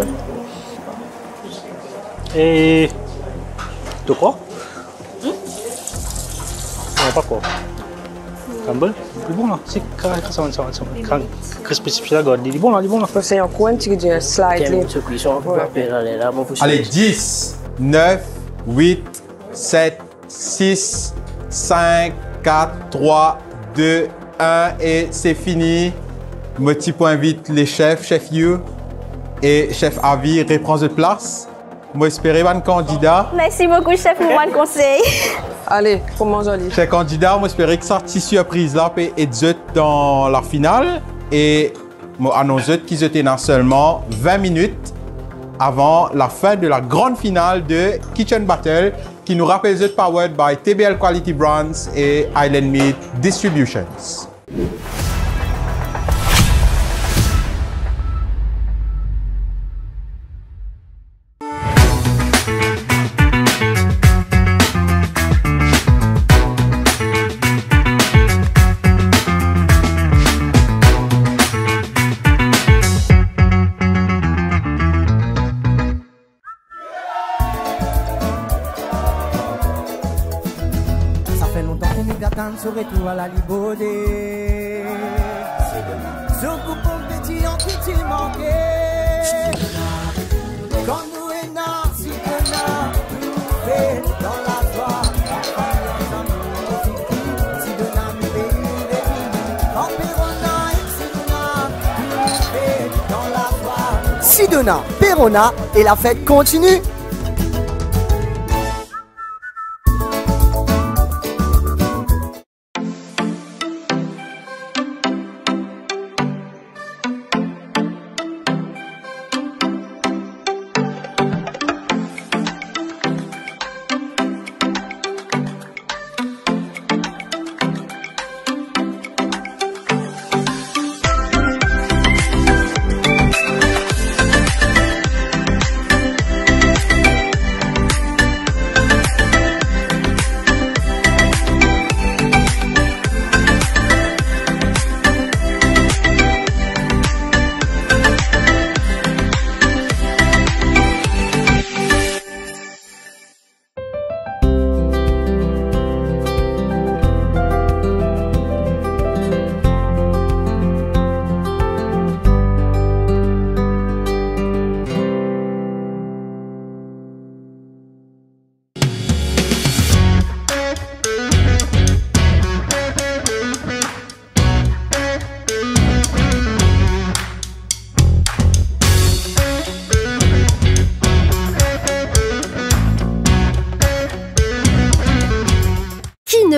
Et tu crois? Non, pas quoi. Campbell, il est bon là. C'est crispy là, il est bon là, il est bon là. C'est un coin, tu dis slide. Allez, 10, 9, 8, 7, 6, 5, 4, 3, 2, 1 et c'est fini. Moti pour invite les chefs, chef You et chef Avi reprend de place. Moi, espérer un candidat. Merci beaucoup, chef, pour le conseil. Allez, comment joli. Chers candidats, moi, espérer que cette surprise là peut être dans la finale. Et moi, annonce qu'ils étaient dans seulement 20 minutes avant la fin de la grande finale de Kitchen Battle qui nous rappelle être powered by TBL Quality Brands et Island Meat Distributions. Ce retour à la libauté. Ce groupe pétillant qui t'y manquait. Quand nous et nous, si que nous, tout fait dans la joie. Si de l'âme pays, quand Perona et Sidona, tout fait dans la joie. Sidona, Perona et la fête continue.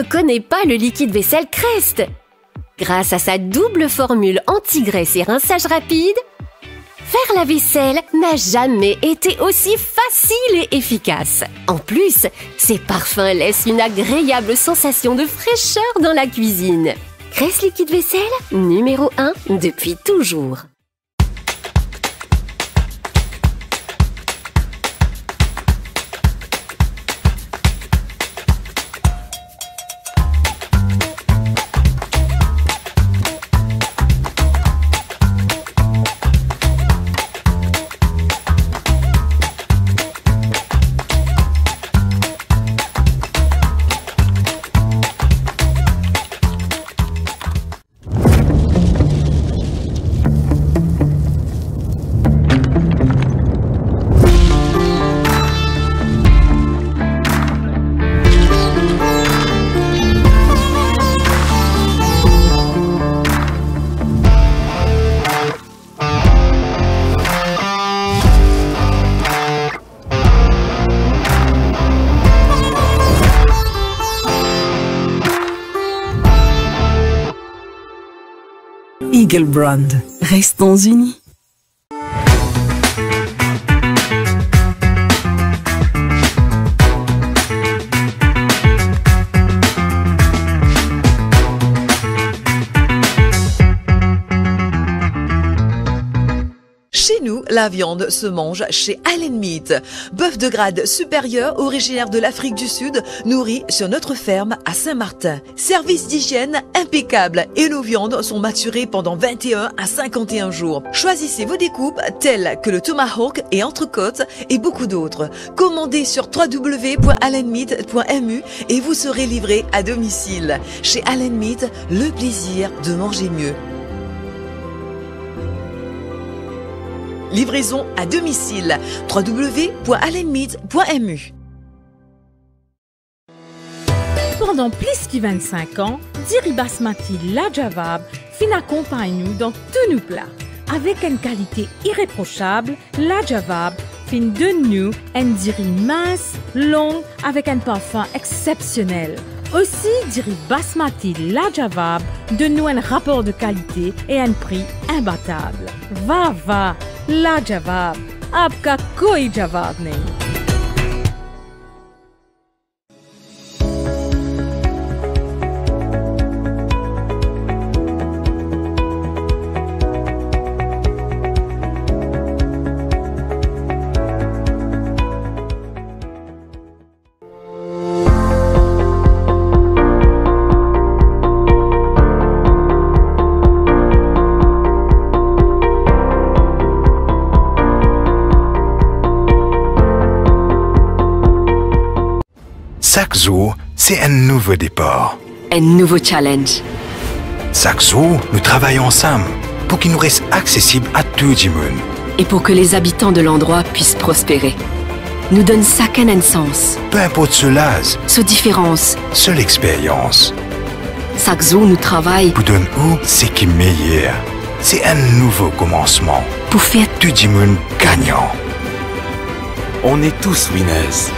connaît pas le liquide vaisselle Crest? Grâce à sa double formule anti-graisse et rinçage rapide, faire la vaisselle n'a jamais été aussi facile et efficace. En plus, ses parfums laissent une agréable sensation de fraîcheur dans la cuisine. Crest liquide vaisselle, numéro 1 depuis toujours. Eagle Brand. Restons unis. Chez nous, la viande se mange chez Allen Meat. Bœuf de grade supérieur originaire de l'Afrique du Sud, nourri sur notre ferme à Saint-Martin. Service d'hygiène impeccable et nos viandes sont maturées pendant 21 à 51 jours. Choisissez vos découpes telles que le tomahawk et entrecôte et beaucoup d'autres. Commandez sur www.allenmeat.mu et vous serez livré à domicile. Chez Allen Meat, le plaisir de manger mieux. Livraison à domicile. www.allenmeat.mu. Pendant plus de 25 ans, Diri Basmati Lajavab fin accompagne nous dans tous nos plats. Avec une qualité irréprochable, Lajavab fin donne nous un diri mince, long, avec un parfum exceptionnel. Aussi, Diri Basmati Lajavab donne nous un rapport de qualité et un prix imbattable. Va, Lajavab, आपका कोई जवाब नहीं। Chaque jour, c'est un nouveau départ. Un nouveau challenge. Chaque jour, nous travaillons ensemble pour qu'il nous reste accessible à tout le monde. Et pour que les habitants de l'endroit puissent prospérer. Nous donne chacun un sens. Peu importe ce l'âge, ce différence, ce l'expérience. Chaque jour, nous travaillons pour donner ce qui est meilleur. C'est un nouveau commencement. Pour faire tout le monde gagnant. On est tous winners.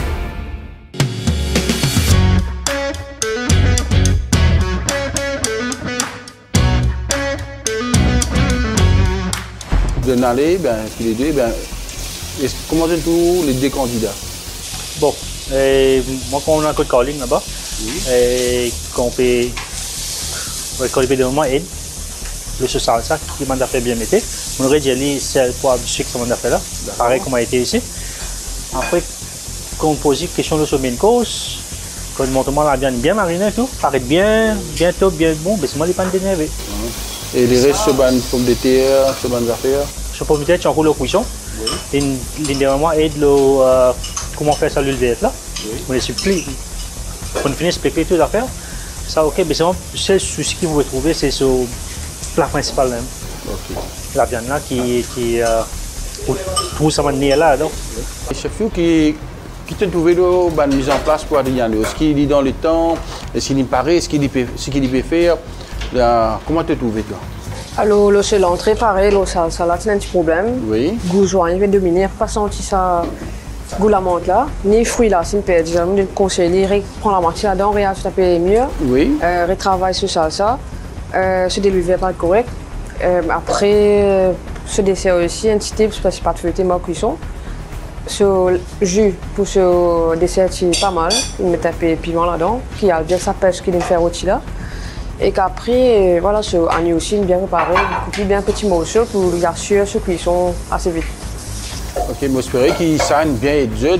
De Nalé, tous les deux, comment c'est tous les deux candidats? Bon, moi quand on a un code calling là-bas, quand on peut de moment aide, le social ça qui m'a fait bien mettre, on aurait dit c'est quoi du sucre ça m'a fait là, pareil comme a été ici. Après, quand on pose une question de ce main course, quand on monte la viande bien marinée et tout, paraît bien top, bien bon, c'est moi les pannes d'énervé. Et les restes, c'est bonnes pommes de terre, c'est bonnes affaires. Sur pommes de terre, tu enroules au cuisson. L'idéalement aide comment faire ça l'huile verte là. On les supplie. Quand on finit de expliquer toutes les affaires, ça ok, mais c'est vraiment le seul souci que vous pouvez trouver, c'est ce plat principal même. Okay. La viande là qui tout ça m'a là. Donc. Les chefs qui t'ont trouvé la mise en place pour Adrien, est-ce qu'il est dans le temps, est-ce qu'il paraît, ce qu'il peut faire. Comment tu as trouvé toi? Alors, c'est l'entrée pareil, ça là, c'est un petit problème. Oui. Goût joint, il va dominer, pas senti ça goût la menthe là, ni fruits là, c'est une perte. Je me conseille, prends la moitié là-dedans, regarde tout à fait mieux. Oui. Retravaille sur ça. Ce délivre pas correct. Après, ce dessert aussi, un petit tip, parce que c'est pas de feuilleté, ma cuisson. Ce jus pour ce dessert, c'est pas mal. Il met un peu piment là-dedans, qui a bien sa pêche qu'il fait rôti là. Et qu'après, voilà, ce agneau aussi, bien préparé, couper bien petit morceau pour assurer ce cuisson assez vite. Ok, j'espère qu'il saigne bien et dur.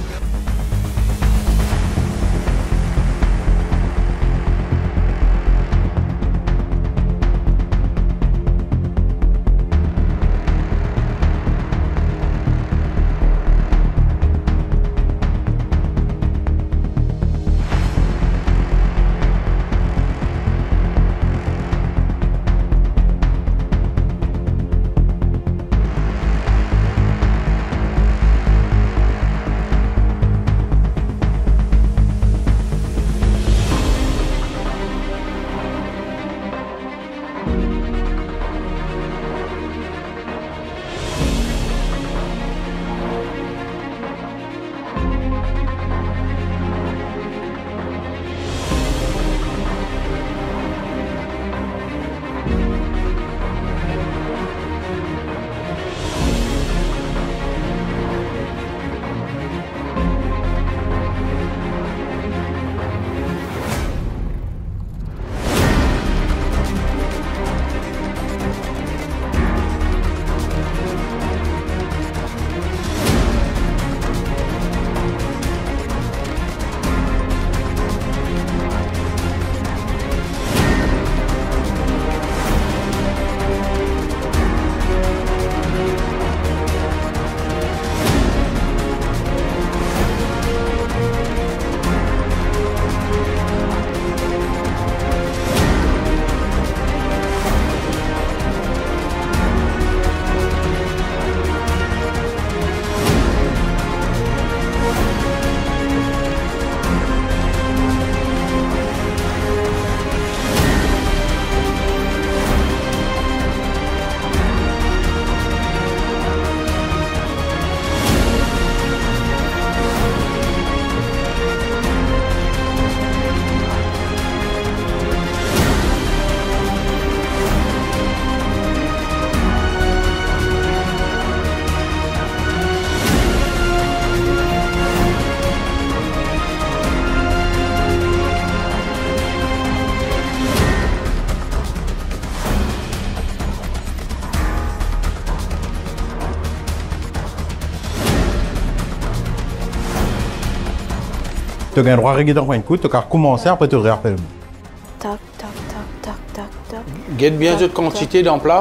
Tu as le droit de regarder dans un coup, tu as commencé, après tu rappelles. Tac, tac, tac, tac, tac. Guette bien cette quantité dans le plat,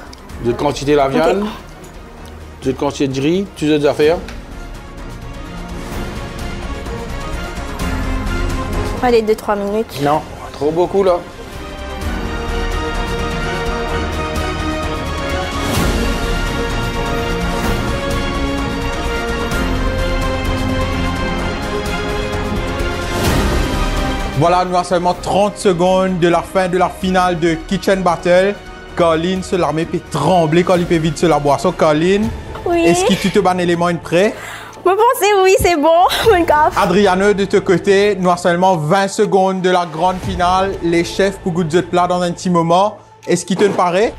de quantité de la viande, de quantité de riz, toutes les affaires. Allez, 2-3 minutes. Non, trop beaucoup là. Voilà, nous avons seulement 30 secondes de la fin de la finale de Kitchen Battle. Caroline, se l'armée peut trembler quand il peut vide sur la boisson. Caroline, oui. Est-ce que tu te ban élément prêt? Je pense oui, c'est bon, mon gars. Adriano, de ton côté, nous avons seulement 20 secondes de la grande finale. Les chefs pour goûter de plat dans un petit moment. Est-ce qu'il te paraît?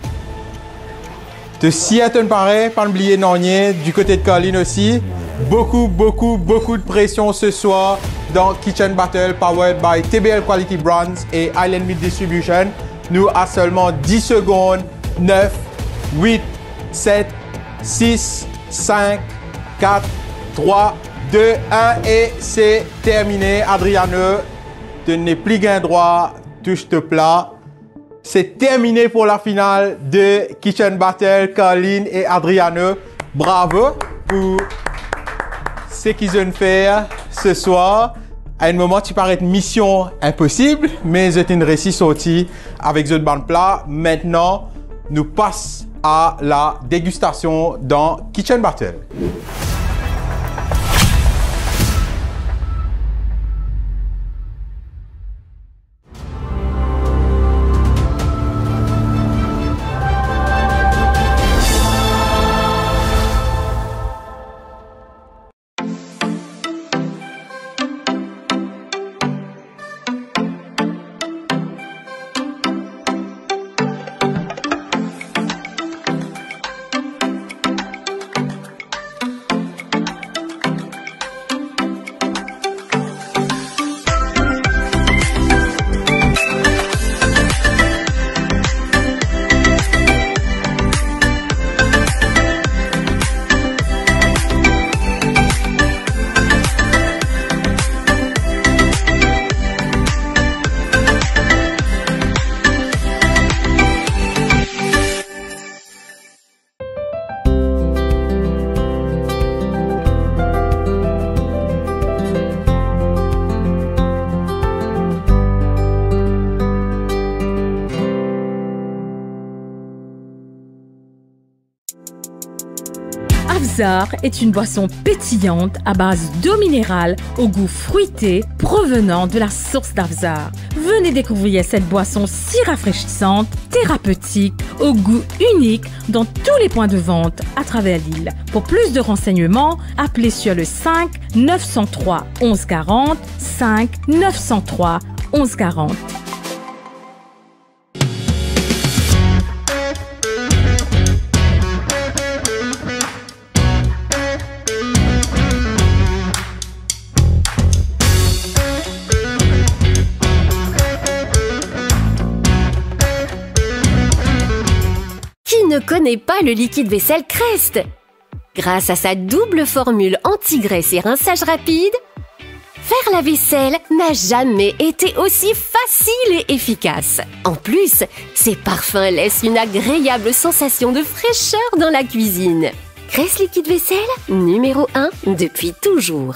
Si elle te paraît, pas oublier Nanier, du côté de Caroline aussi. Beaucoup de pression ce soir dans Kitchen Battle powered by TBL Quality Brands et Island Meat Distribution. Nous avons seulement 10 secondes. 9, 8, 7, 6, 5, 4, 3, 2, 1 et c'est terminé. Adriano, tu n'es plus gain droit, touche te plat. C'est terminé pour la finale de Kitchen Battle, Caroline et Adriano. Bravo pour ce qu'ils ont fait ce soir. À un moment, tu parais être mission impossible, mais c'est une réussite sortie avec ce ban plat. Maintenant, nous passons à la dégustation dans Kitchen Battle. Avzar est une boisson pétillante à base d'eau minérale au goût fruité provenant de la source d'Avzar. Venez découvrir cette boisson si rafraîchissante, thérapeutique, au goût unique dans tous les points de vente à travers l'île. Pour plus de renseignements, appelez sur le 5 903 11 40, 5 903 11 40. Ne connaît pas le liquide vaisselle Crest. Grâce à sa double formule anti-graisse et rinçage rapide, faire la vaisselle n'a jamais été aussi facile et efficace. En plus, ses parfums laissent une agréable sensation de fraîcheur dans la cuisine. Crest liquide vaisselle, numéro 1 depuis toujours.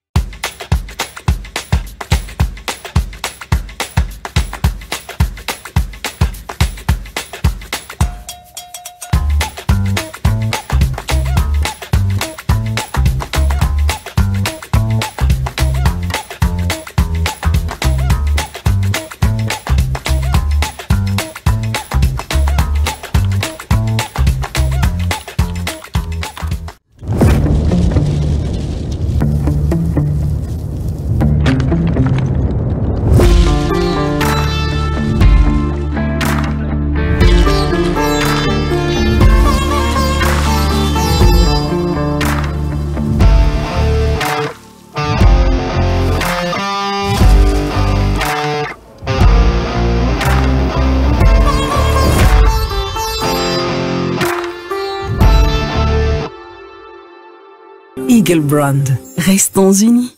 Eagle Brand. Restons unis.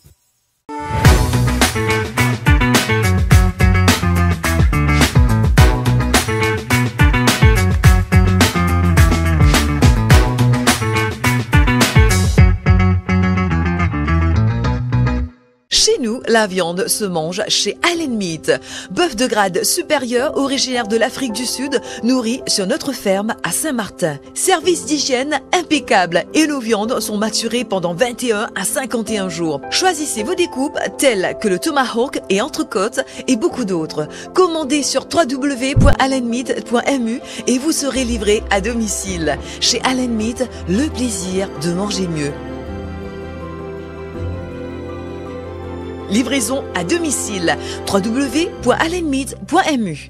Chez nous, la viande se mange chez Island Meat. Bœuf de grade supérieur originaire de l'Afrique du Sud, nourri sur notre ferme à Saint-Martin. Service d'hygiène impeccable et nos viandes sont maturées pendant 21 à 51 jours. Choisissez vos découpes telles que le tomahawk et entrecôte et beaucoup d'autres. Commandez sur www.islandmeat.mu et vous serez livré à domicile. Chez Island Meat, le plaisir de manger mieux. Livraison à domicile. www.islandmeat.mu.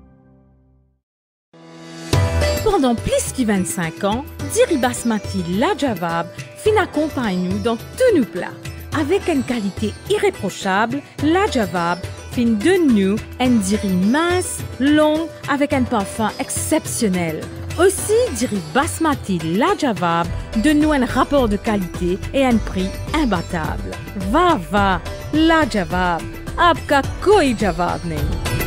Pendant plus de 25 ans, Diri Basmati Lajavab fin accompagne nous dans tous nos plats. Avec une qualité irréprochable, Lajavab fin donne nous un diri mince, long, avec un parfum exceptionnel. Aussi, Diri Basmati Lajavab donne nous un rapport de qualité et un prix imbattable. Va, Lajavab, आपका कोई जवाब नहीं.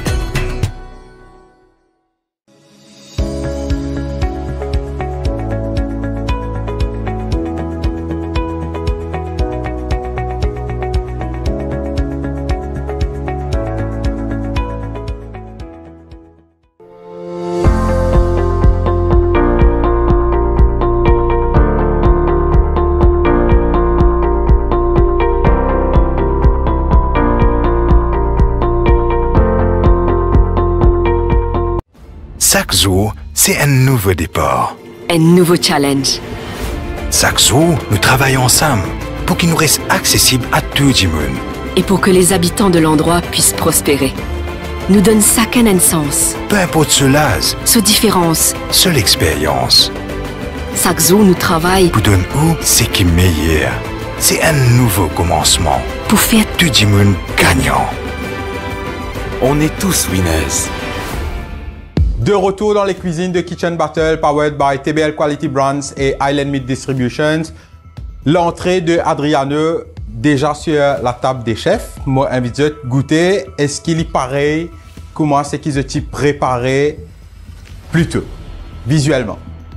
Chaque jour, c'est un nouveau départ. Un nouveau challenge. Chaque jour, nous travaillons ensemble pour qu'il nous reste accessible à tout le monde. Et pour que les habitants de l'endroit puissent prospérer. Nous donne chacun un sens. Peu importe ce l'âge, ce différence, seule expérience. Chaque jour, nous travaillons pour donner ce qui est meilleur. C'est un nouveau commencement. Pour faire tout le monde gagnant. On est tous winners. De retour dans les cuisines de Kitchen Battle, powered by TBL Quality Brands et Island Meat Distributions. L'entrée de Adriano, déjà sur la table des chefs. Moi, invite à goûter. Est-ce qu'il y pareil? Comment c'est qu'ils ont préparé plutôt, visuellement?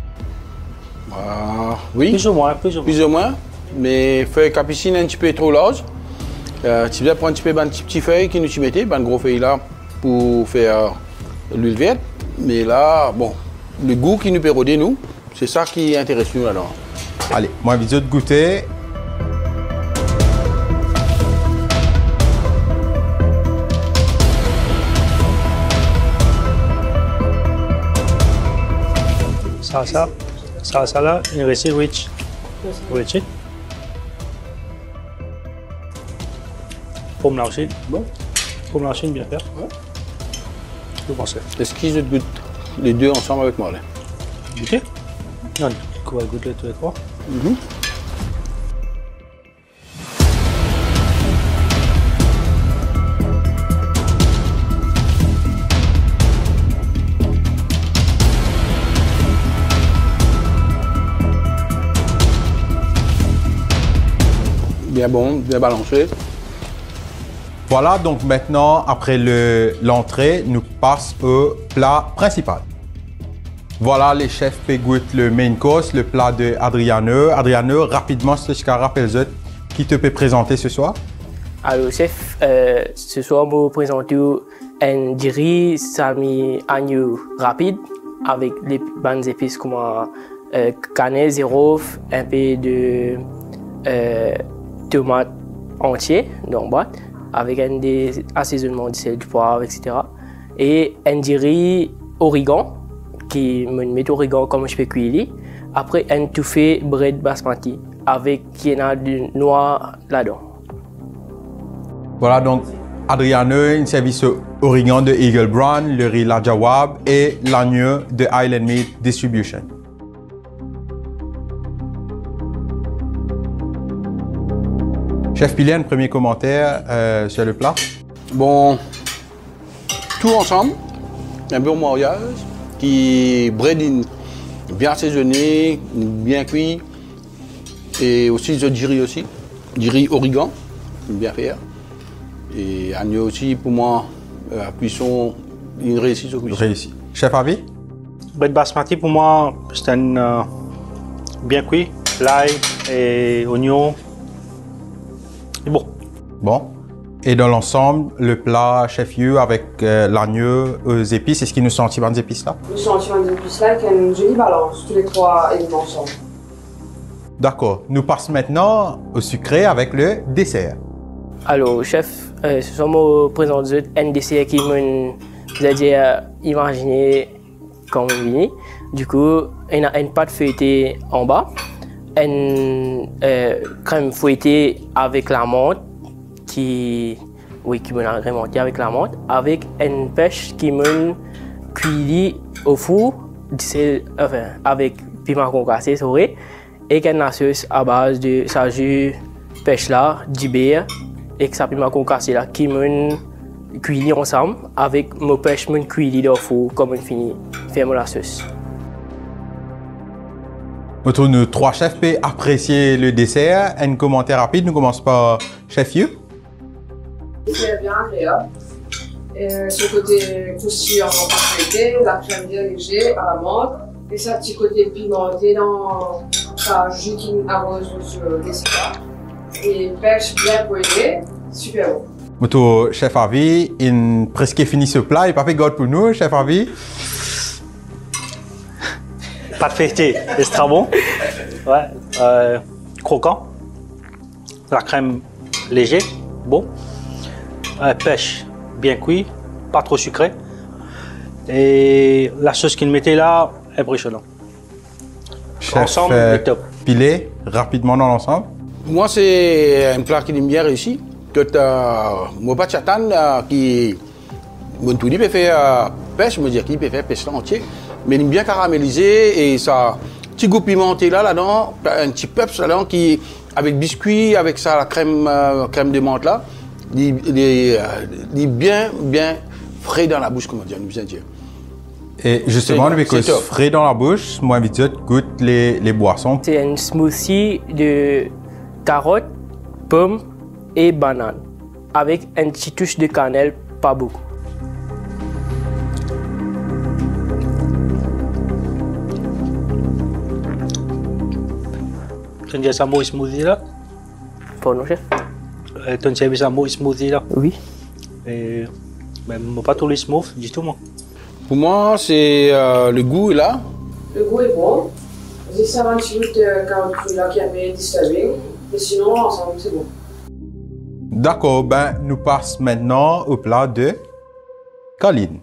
Oui. Plus ou moins. Plus ou moins. Mais feuille capucine un petit peu trop large. Tu dois prendre un petit peu de petites feuilles qui nous mettaient, de gros feuilles là, pour faire l'huile verte. Mais là, bon, le goût qui nous pérodait, nous, c'est ça qui intéresse nous alors. Allez, moi, vite de goûter. Ça là, une recette rich. Rich. Pomme là aussi. Bon. Pomme là aussi, bien faire. Ouais. Je pensais. Est-ce qu'ils goûtent les deux ensemble avec moi là? Goûter? Non, on va goûter tous les trois. Bien bon, bien balancé. Voilà, donc maintenant, après l'entrée, nous passons au plat principal. Voilà, les chefs goûtent le main course, le plat de Adriano. Adriano, rapidement, si tu rappelles qui te peut présenter ce soir? Alors, chef, ce soir, je présente un riz salmi agneau rapide avec les bonnes épices comme cannelle, zéro, un peu de tomates entières dans la boîte avec un des assaisonnements de sel, du poivre, etc. Et un riz origan qui me met origan comme je peux cuire. Après, un touffé bread basmati avec qui a du noix là-dedans. Voilà donc Adriano, un service origan de Eagle Brown, le riz La Jawab et l'agneau de Island Meat Distribution. Chef Pilien, premier commentaire sur le plat? Bon, tout ensemble, un bon mariage qui bread bien assaisonné, bien cuit et aussi du riz origan, bien fait. Et agneau aussi, pour moi, la cuisson, une réussite au cuisson. Réussi. Chef Avi? Bread basmati, pour moi, c'est un bien cuit, l'ail et oignon. C'est bon. Bon. Et dans l'ensemble, le plat chef Yu avec l'agneau aux épices, est-ce qu'il nous sent des épices là? Nous sentons des épices là qui ont une jolie balance, tous les trois éléments ensemble. D'accord. Nous passons maintenant au sucré avec le dessert. Alors, chef, ce soir, je présente un dessert qui m'a imaginé comme vini. Du coup, il y a une pâte feuilletée en bas, une crème fouettée avec la menthe qui m'a remonté avec la menthe, avec une pêche qui m'a cuit au four, avec piment concassé, et une sauce à base de sa jus pêche là, du beurre, et que ça piment concassé là qui m'a cuit ensemble avec mon pêche m'a cuit dans le four comme on finit faire la sauce. Autour de nos trois chefs peut apprécier le dessert. Un commentaire rapide, nous commençons par chef Yu. C'est bien agréable. Ce côté croustillant en parfait, la crème bien léger à la menthe, et ça petit côté pimenté dans sa jus qui arrose sur le dessert. Et pêche bien poêlée, super bon. Autour chef Avi, il presque fini ce plat, il pas fait garde pour nous, chef Avi. Pâte feuilletée, c'est très bon. Ouais, croquant. La crème léger, bon. Pêche bien cuit, pas trop sucré. Et la sauce qu'il mettait là, impressionnant. Chef ensemble, le top. Pilé, rapidement dans l'ensemble. Moi, c'est un plat qui est bien réussi. Mon pachatan qui peut faire pêche, me dire qu'il peut faire pêche entier, mais il est bien caramélisé et ça petit goût pimenté là-dedans, un petit peps là-dedans qui avec biscuit, avec ça la crème de menthe là, il est bien frais dans la bouche, comme on dit, bien dire. Et justement, avec le frais dans la bouche, moi, vite goûte les boissons. C'est un smoothie de carottes, pommes et bananes, avec une petite touche de cannelle, pas beaucoup. Tu as un mot smoothie là? Pardon, chef? Tu as un mot smoothie là? Oui. Et pas tous les smooths du tout, moi. Pour moi, c'est le goût est là. Le goût est bon. Vas-y, ça va un petit peu de carottes crues là qui a mis disturbing. Et sinon, ensemble, c'est bon. D'accord, ben nous passons maintenant au plat de Colline.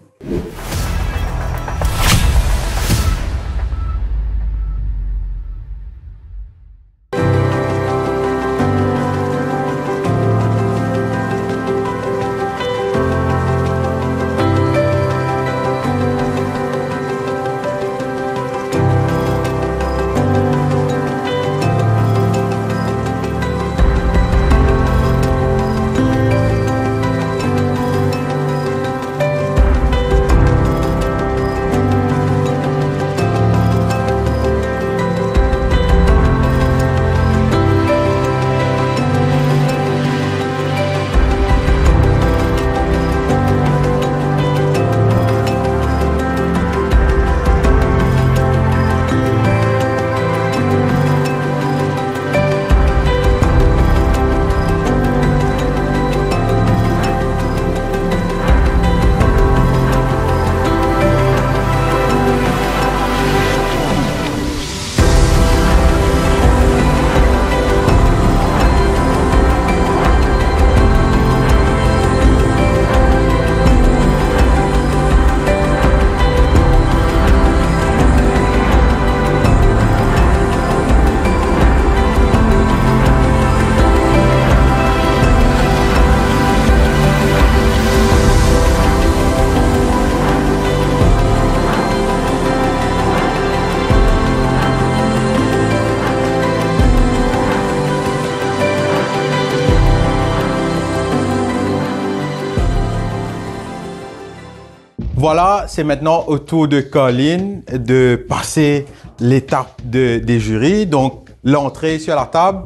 Voilà, c'est maintenant au tour de Colline de passer l'étape des jurys. Donc, l'entrée sur la table.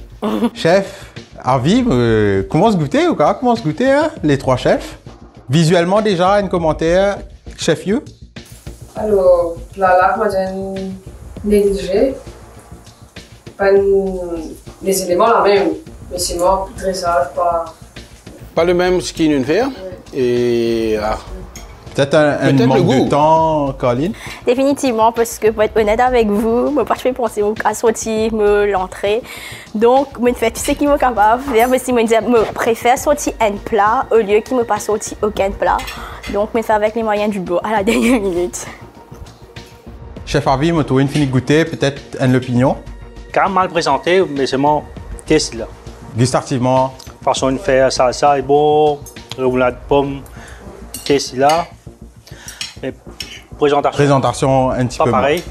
Chef, Aviv, comment se goûter ou quoi? Comment se goûter, hein, les trois chefs? Visuellement, déjà, un commentaire, chef You? Alors, là, moi, j'ai négligé. Pas les éléments la même, mais c'est moi, dressage, pas. Pas le même ce qu'il nous fait. Et. Peut-être un manque de temps, Colline? Définitivement, parce que pour être honnête avec vous, je n'ai pas fait penser à sortir l'entrée. Donc, je fais tout ce qui est capable de faire. Je préfère sortir un plat au lieu qu'il ne me pas sortir aucun plat. Donc, je fais avec les moyens du bord à la dernière minute. Chef Aviv, je trouve une finie goûter, peut-être une opinion? Quand même mal présenté, mais c'est mon test là. Gustativement? Façon de faire salsa est bon, roulade de pommes, test là. Mais présentation un petit peu pareil.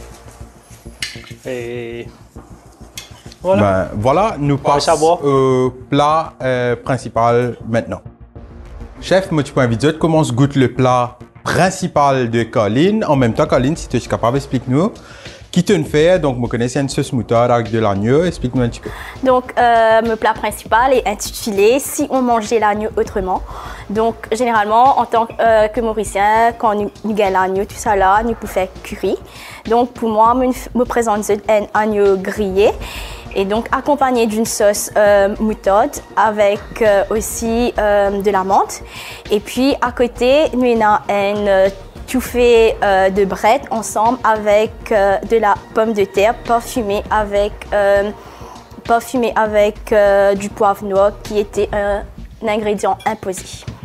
Et voilà. Ben, voilà, nous passons au plat principal maintenant. Chef, moi tu peux inviter comment se goûte le plat principal de Colline. En même temps, Colline, si tu es capable, explique-nous. Qui te fait, donc, vous connaissez une sauce moutarde avec de l'agneau, explique-nous un petit peu. Donc, mon plat principal est intitulé « Si on mangeait l'agneau autrement ». Donc, généralement, en tant que Mauricien, quand nous gagnons l'agneau, tout ça là, nous pouvons faire curry. Donc, pour moi, je me présente un agneau grillé et donc accompagné d'une sauce moutarde avec aussi de la menthe. Et puis, à côté, nous avons un tout fait de bread ensemble avec de la pomme de terre parfumée avec du poivre noir qui était un ingrédient imposé.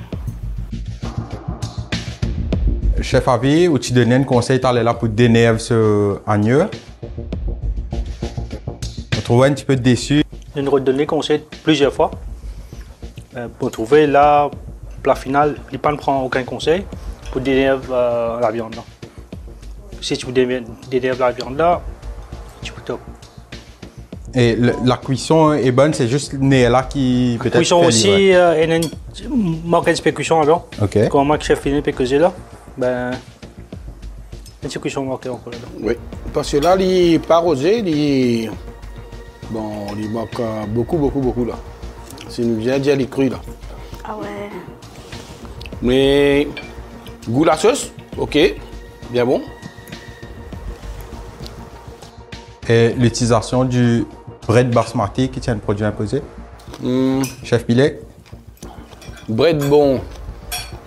Chef Aviv, où tu donnais un conseil, tu allais là pour dénerver ce agneau. On trouvait un petit peu déçu. Je nous redonné conseil plusieurs fois pour trouver là, plat final, il ne prend aucun conseil. Pour dénerver la viande là. Si tu veux dénerver la viande là, tu peux top. Et la cuisson est bonne, c'est juste Néla qui peut-être. La cuisson aussi, il manque une cuisson avant. Ok. Quand le chef finit de cuisiner là, ben une cuisson manque encore là. Oui, parce que là, il n'est pas rosé, il manque beaucoup là. C'est une bien dit, il est cru là. Ah ouais. Mais goût la sauce, ok, bien bon. Et l'utilisation du bread basmati qui tient un produit imposé. Chef Pilet. Bread bon.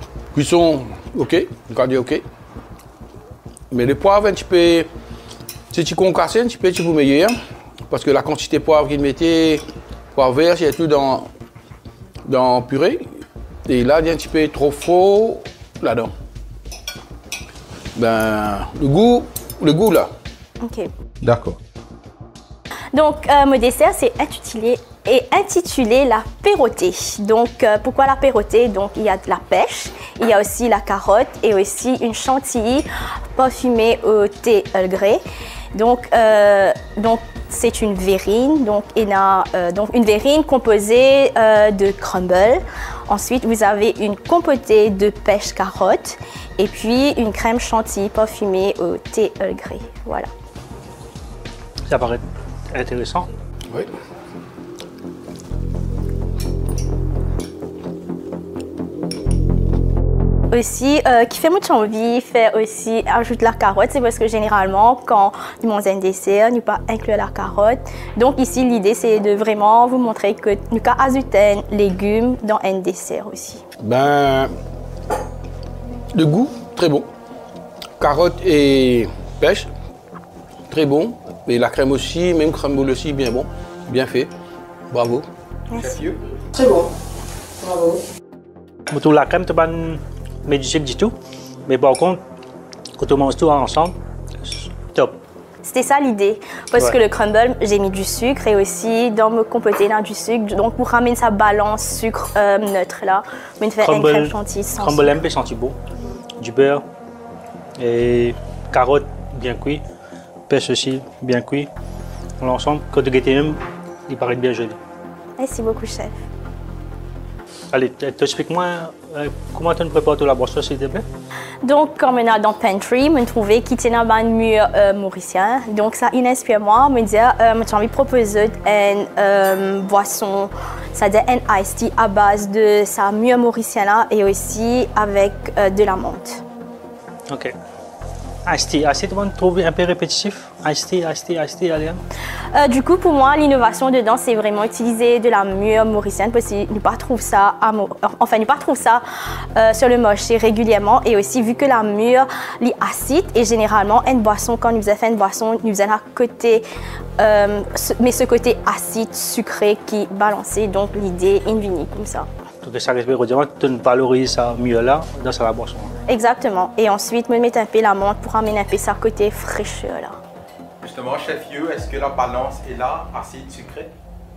Cuisson, ok, on va dire ok. Mais le poivre un petit peu, Si tu concasses un petit peu, tu peux meilleur. Parce que la quantité de poivre qu'il mettait, poivre vert, c'est tout dans purée. Et là, il y a un petit peu trop faux là-dedans. Ben, le goût là. Ok. D'accord. Donc, mon dessert, c'est intitulé la perrotée. Donc, pourquoi la perrotée? Donc, il y a de la pêche, il y a aussi la carotte et aussi une chantilly parfumée au thé Earl Grey. Donc c'est une verrine, donc une verrine composée de crumble. Ensuite, vous avez une compotée de pêche carotte et puis une crème chantilly parfumée au thé Earl Grey. Voilà. Ça paraît intéressant. Oui. Aussi, qui fait mucho envie, fait aussi ajouter la carotte, c'est parce que généralement, quand nous mangeons un dessert, nous pas inclure la carotte. Donc ici, l'idée, c'est de vraiment vous montrer que nous avons ajouté un légume dans un dessert aussi. Ben, le goût, très bon. Carotte et pêche, très bon. Et la crème aussi, même crumble aussi, bien bon, bien fait. Bravo. Merci. Très bon. Bravo. Pour la crème, tu vas mettre du sucre du tout. Mais par contre, quand on mange tout ensemble, top. C'était ça l'idée. Parce que le crumble, j'ai mis du sucre et aussi dans me compoter dans du sucre. Donc pour ramener sa balance sucre neutre là, mais faire une crème chantilly sans crumble sucre. un peu senti beau. Du beurre et carottes bien cuit, pêche aussi bien cuit. L'ensemble, quand tu gâtes même, il paraît bien joli. Merci beaucoup, chef. Allez, explique-moi comment tu prépares toute la boisson, s'il te plaît. Donc, comme on a dans Pantry, on trouvait qu'il y a un mur mauricien. Donc, ça inspire moi, me dire, j'ai envie de proposer une boisson, c'est-à-dire un iced tea à base de sa mur mauricien là et aussi avec de la menthe. Ok. Iced tea, tu vas trouver un peu répétitif. Iced tea, allez. Du coup, pour moi, l'innovation dedans, c'est vraiment utiliser de la mûre mauricienne parce que nous pas trouve ça, sur le marché régulièrement. Et aussi, vu que la mûre est acide et généralement, une boisson, quand nous faisons une boisson, nous faisons à côté, mais ce côté acide, sucré qui est balancé. Donc, l'idée est une comme ça. Donc, ça respecte vraiment, tu valorises ça mieux là dans la boisson. Exactement. Et ensuite, me mettre un peu la menthe pour amener un peu ça côté fraîcheur là. Justement, chef Yu, est-ce que la balance est là, acide, sucré?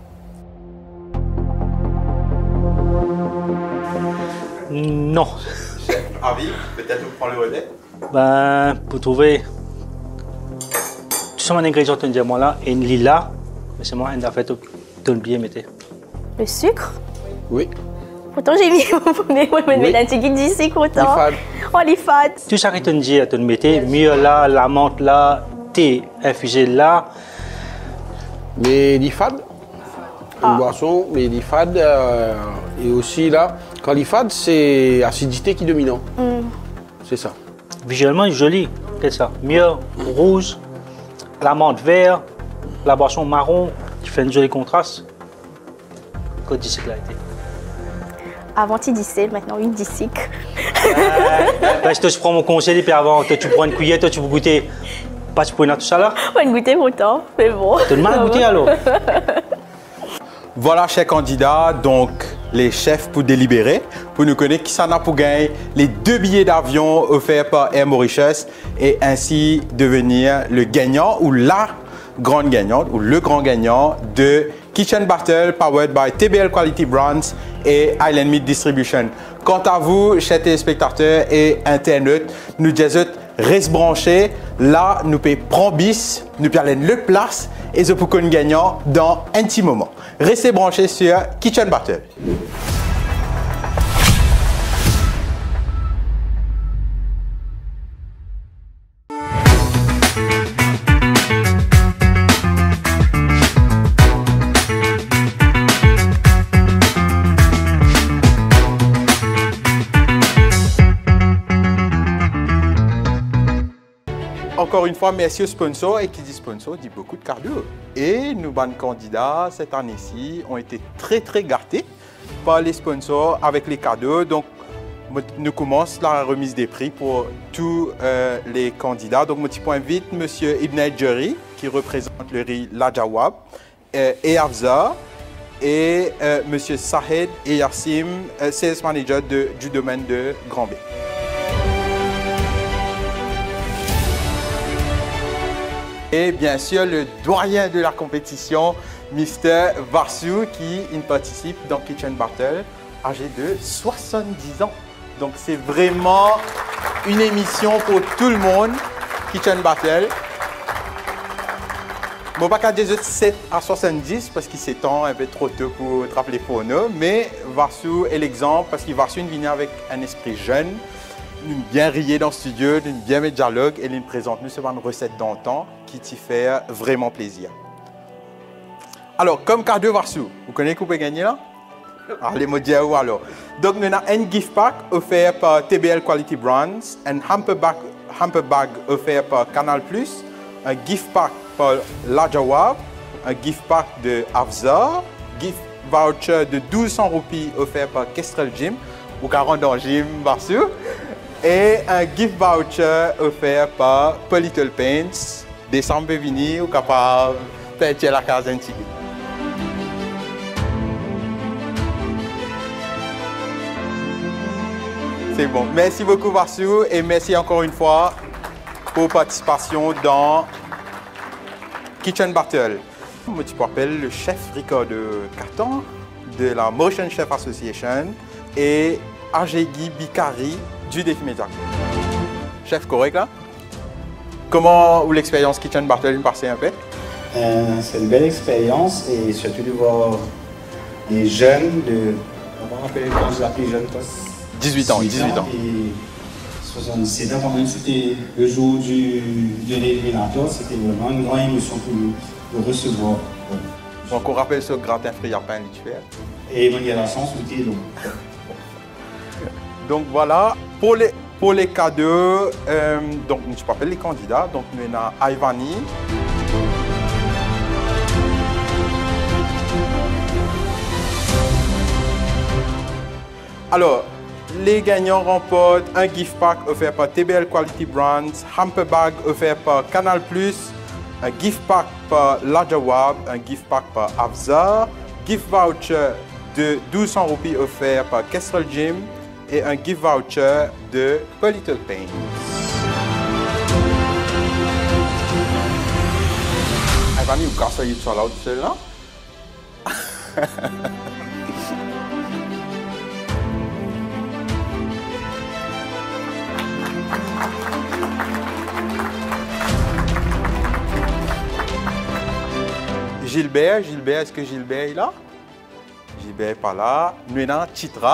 Non. Chef Avi, peut-être vous prendre le relais? Ben, pour trouver tout ce ingrédient que tu dis moi là, et une lila, mais c'est moi qui a fait tout le bien mettre. Le sucre? Oui. Pourtant, j'ai mis un petit guide d'ici, autant. Oh, les fats. Tout ça que tu dis, tu mettais mieux là, la menthe là, thé infusé là. Mais les fades, une boisson, mais les fades, et aussi là, quand les fades, c'est l'acidité qui est dominante. C'est ça. Visuellement, joli, c'est ça. Mieux rouge, la menthe vert, la boisson marron, qui fait un joli contraste. Quand tu dis que là été. Avant, tu disais, maintenant, une disic. Ben, je prends mon conseil, et puis avant, toi, tu prends une cuillère, toi, tu peux goûter. Pas tu prends tout ça là? On va goûter pourtant, mais bon. Tu as mal à goûter alors? Voilà, chers candidats, donc les chefs pour délibérer, pour nous connaître qui s'en a pour gagner les 2 billets d'avion offerts par Air Mauritius et ainsi devenir le gagnant ou la grande gagnante ou le grand gagnant de Kitchen Battle powered by TBL Quality Brands et Island Meat Distribution. Quant à vous, chers téléspectateurs et internautes, nous disons reste branché. Là, nous prenons bis, nous prenons le place et nous pouvons gagnant dans un petit moment. Restez branchés sur Kitchen Battle. Encore une fois, merci aux sponsors. Et qui dit sponsor dit beaucoup de cadeaux. Et nos bons candidats cette année-ci ont été très gâtés par les sponsors avec les cadeaux. Donc, Nous commençons la remise des prix pour tous les candidats. Donc, je invite M. Ibn El-Jeri, qui représente le riz Lajawab, et Afza, et M. Sahed et Yassim, Sales Manager du domaine de Grand B. Et bien sûr, le doyen de la compétition, Mr. Varsou, qui participe dans Kitchen Battle, âgé de 70 ans. Donc c'est vraiment une émission pour tout le monde, Kitchen Battle. Bon, pas qu'à dire 7 à 70 parce qu'il s'étend un peu trop tôt pour te rappeler pour nous, mais Varsou est l'exemple parce qu'il Varsou vient avec un esprit jeune, une bien rier dans le studio, une bien mettre dialogue et il nous présente nous sur une recette d'antan qui t'y fait vraiment plaisir. Alors, comme cadeau Varsou, vous connaissez qu'on peut gagner là? Allez, me dire où alors. Donc, nous avons un gift pack offert par TBL Quality Brands, un hamper bag offert par Canal+, un gift pack par Lajawab, un gift pack de Afza, gift voucher de 1200 roupies offert par Kestrel Gym, ou 40 dans Gym Varsou, et un gift voucher offert par Polittle Paints, décembre vini, ou capable de faire la case antique. C'est bon. Merci beaucoup, Varsou, et merci encore une fois pour votre participation dans Kitchen Battle. Je m'appelle le chef Ricardo Catan de la Motion Chef Association et Ajegi Bikari du Défi Média. Chef, correct là? Comment l'expérience Kitchen Battle est passée un peu? C'est une belle expérience et surtout de voir les jeunes de... On va rappeler quand je l'appelle jeune quoi? 18 ans. Et 77 ans, quand même, c'était le jour de l'éliminatoire, c'était vraiment une grande émotion pour nous de recevoir. Donc on rappelle ce gratin frit à pain lituel. Et il y a la chance de donc. Donc voilà, pour les cadeaux, donc je m'appelle les candidats, donc nous avons Ivani. Alors, les gagnants remportent un gift pack offert par TBL Quality Brands, hamper bag offert par Canal+, un gift pack par Lajawab, un gift pack par Afza, gift voucher de 1200 roupies offert par Kestrel Gym et un gift voucher de Polittle Paints. Ivani, vous cassez le sur l'autre celle-là? Gilbert, est-ce que Gilbert est là? Gilbert n'est pas là. Nous avons Chitra.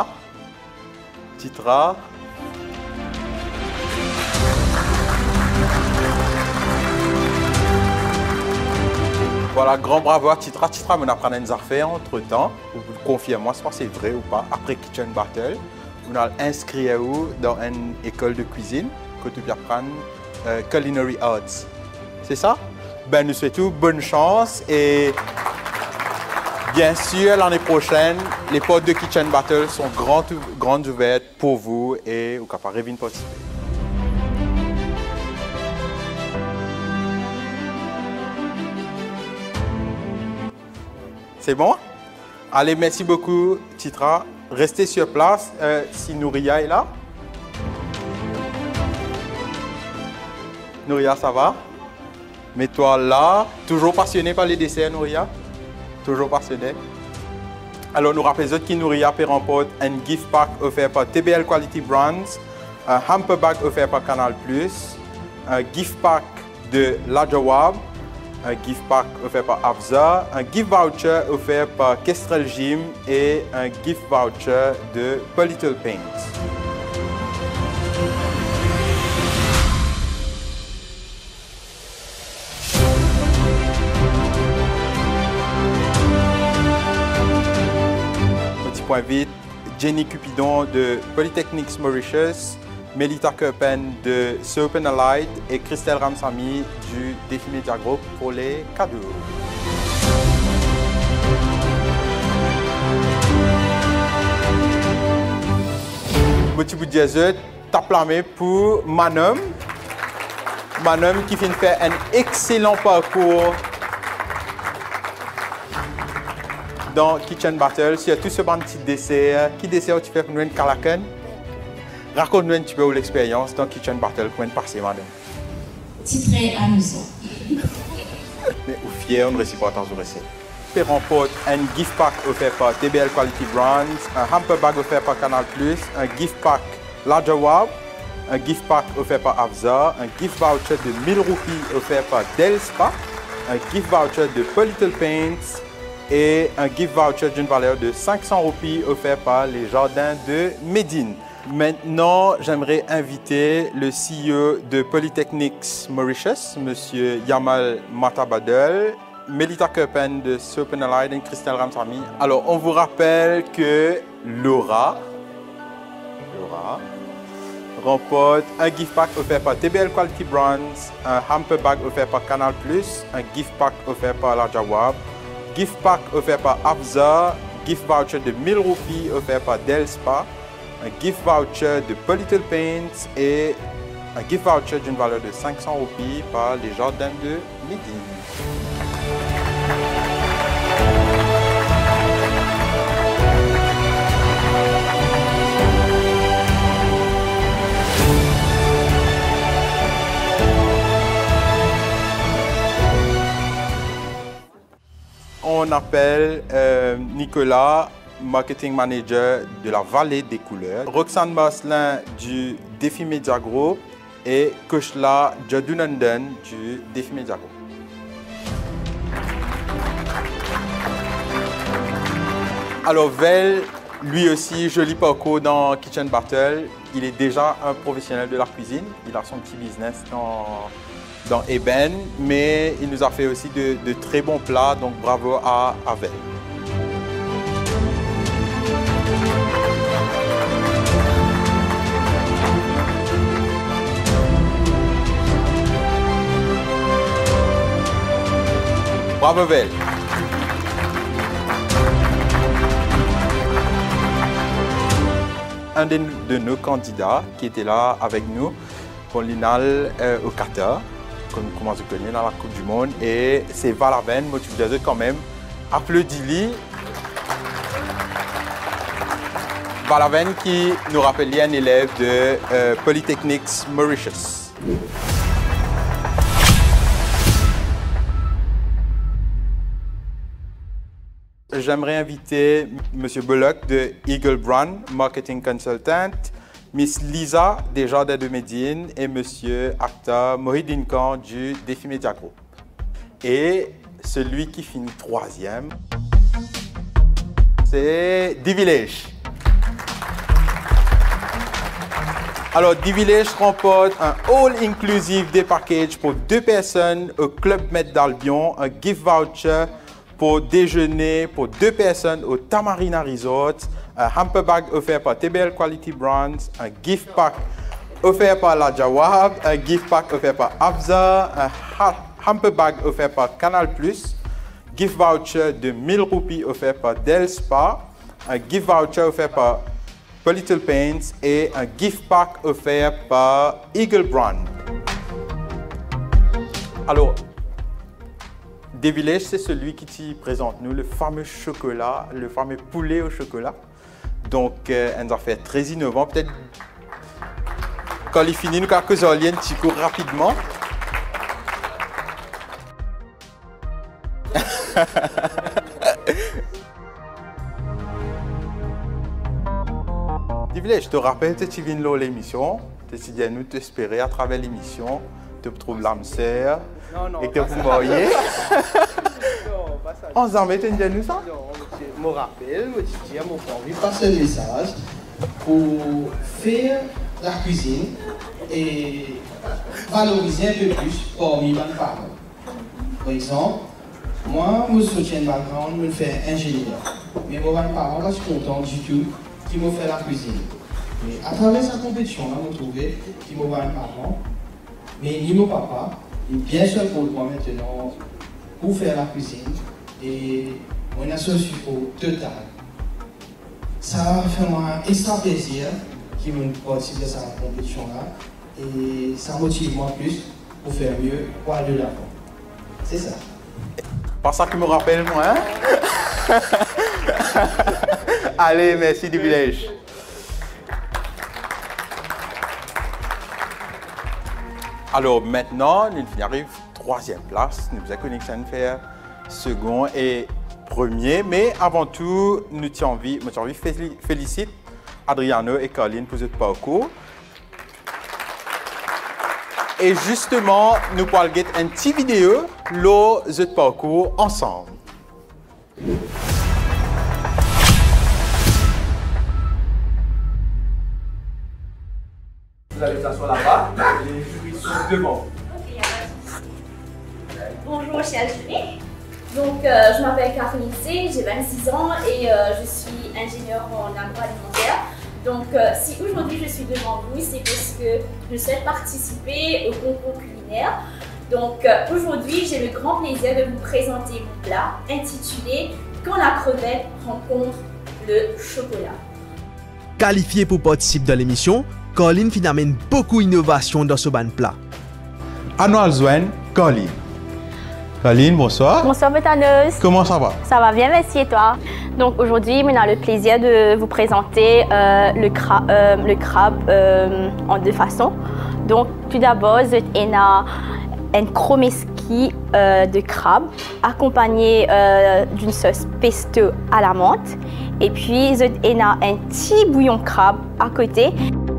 Voilà, grand bravo à Chitra. Chitra, on apprend des affaires entre temps. Vous confirmez-moi si c'est vrai ou pas. Après Kitchen Battle, on a inscrit dans une école de cuisine que tu peux apprendre Culinary Arts. C'est ça? Ben, nous souhaitons bonne chance et bien sûr, l'année prochaine, les portes de Kitchen Battle sont grandes ouvertes pour vous et vous pouvez revenir participer. C'est bon? Allez, merci beaucoup, Chitra. Restez sur place si Nouria est là. Nouria, ça va? Mets-toi là. Toujours passionné par les desserts, Nouria? Toujours passionné? Alors, nous rappelons que Nouria peut remporter un gift pack offert par TBL Quality Brands, un hamper bag offert par Canal+, un gift pack de Lajawab, un gift pack offert par Afza, un gift voucher offert par Kestrel Gym et un gift voucher de Polittle Paints. Point vite, Jenny Cupidon de Polytechnics Mauritius, Melita Kerpen de Sopen Allied et Christelle Ramsamy du Défi Media Group pour les cadeaux. je vous dis, tape la main pour Manom. Manom qui vient de faire un excellent parcours dans Kitchen Battle. Sur tout ce petit dessert, qui dessert tu fais pour nous une calaken? Raconte-nous un petit peu l'expérience dans Kitchen Battle. Comment passer, Manom? C'est très amusant. Mais ou fier, on ne réussit pas tant de recettes. On remporte un gift pack offert par TBL Quality Brands, un hamper bag offert par Canal+, un gift pack La Jawab, un gift pack offert par Afza, un gift voucher de 1000 roupies offert par Delspa, un gift voucher de Polittle Paints et un gift voucher d'une valeur de 500 roupies offert par les Jardins de Médine. Maintenant, j'aimerais inviter le CEO de Polytechnics Mauritius, M. Yamal Matabadel, Melita Köppen de Sopen Allied et Christelle Ramsamy. Alors, on vous rappelle que Laura remporte un gift pack offert par TBL Quality Brands, un hamper bag offert par Canal+, un gift pack offert par La Jawab, gift pack offert par Afza, gift voucher de 1000 roupies offert par Delspa, un gift voucher de Polittle Paints et un gift voucher d'une valeur de 500 roupies par les Jardins de Médine. On appelle Nicolas, marketing manager de la Vallée des Couleurs, Roxane Marcelin du Défi Media Group et Kushla Jadunandan du Défi Media Group. Alors Vel, lui aussi, joli parcours dans Kitchen Battle. Il est déjà un professionnel de la cuisine. Il a son petit business dans Eben, mais il nous a fait aussi de très bons plats, donc bravo à Vel. Bravo Vel. Un de nos candidats qui était là avec nous pour l'INAL au Qatar, comme vous connaissez dans la Coupe du Monde, et c'est Valaven, moi tu vous dis quand même, applaudis-lui. Valaven qui nous rappelait un élève de Polytechnics Mauritius. J'aimerais inviter M. Bullock de Eagle Brand, Marketing Consultant, Miss Lisa des Jardins de Médine et M. acteur Mohidine Khan du Défi Media Group. Et celui qui finit troisième, c'est D-Village. Alors, D-Village remporte un all-inclusive day package pour 2 personnes au Club Med d'Albion, un gift voucher pour déjeuner pour 2 personnes au Tamarina Resort, un hamper bag offert par TBL Quality Brands, un gift pack offert par La Jawab, un gift pack offert par Afza, un hamper bag offert par Canal+, gift voucher de 1000 roupies offert par Delspa, un gift voucher offert par Polittle Paints et un gift pack offert par Eagle Brand. Alors, D-Village, c'est celui qui t'y présente nous le fameux chocolat, le fameux poulet au chocolat. Donc, elle nous a fait très innovant. Peut-être quand il finit, nous quelques un petit coup rapidement. D-Village, je te rappelle que tu viens de l'émission. Tu dis à nous t'espérer à travers l'émission. Tu trouves l'âme sœur. Et que vous voyez. On s'en met, tu dis à nous ça? Je me rappelle, je dis à mon frère, je passe un message pour faire la cuisine et valoriser un peu plus parmi mes parents. Par exemple, moi, je soutiens le background, je fais ingénieur. Mais mes parents, je suis content du tout qui m'ont fait la cuisine. Et à travers cette compétition, je me trouvais qui m'ont fait mes parents, mais ni mon papa, il est bien seul pour moi maintenant pour faire la cuisine. Et mon associé au total. Ça fait moi un extra plaisir qui me participent à cette compétition-là. Et ça motive moi plus pour faire mieux, pour aller de l'avant. C'est ça. Pas ça qui me rappelle, moi. Hein? Allez, merci du village. Alors maintenant, nous arrivons troisième place. Nous avons connu que faire second et premier. Mais avant tout, nous avons envie de féliciter Adriano et Colin pour votre parcours. Et justement, nous allons regarder une petite vidéo de votre parcours ensemble. Vous allez t'asseoir là-bas, les jurys sont devant. Bonjour, chers jurys. Donc, je m'appelle Catherine C, j'ai 26 ans et je suis ingénieure en agroalimentaire. Donc, si aujourd'hui je suis devant vous, c'est parce que je souhaite participer au concours culinaire. Donc, aujourd'hui, j'ai le grand plaisir de vous présenter mon plat intitulé « Quand la crevette rencontre le chocolat ». Qualifié pour participer dans l'émission, Colin amène beaucoup d'innovation dans ce ban plat. À nous rejoindre Colin. Colin, bonsoir. Bonsoir Betaneuse. Comment ça va? Ça va bien, merci et toi? Donc aujourd'hui, on a le plaisir de vous présenter le crabe en deux façons. Donc tout d'abord, on a un chromeski de crabe accompagné d'une sauce pesto à la menthe. Et puis, on a un petit bouillon crabe à côté.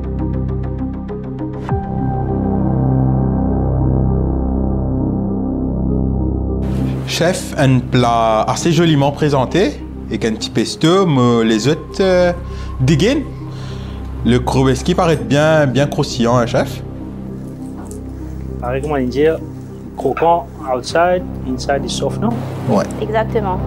Chef, un plat assez joliment présenté, avec un petit pesto, mais les autres dégainent. Le chromeski paraît bien croustillant, hein, chef? Pareil, comment dire, croquant outside, inside is soft, non? Ouais. Exactement.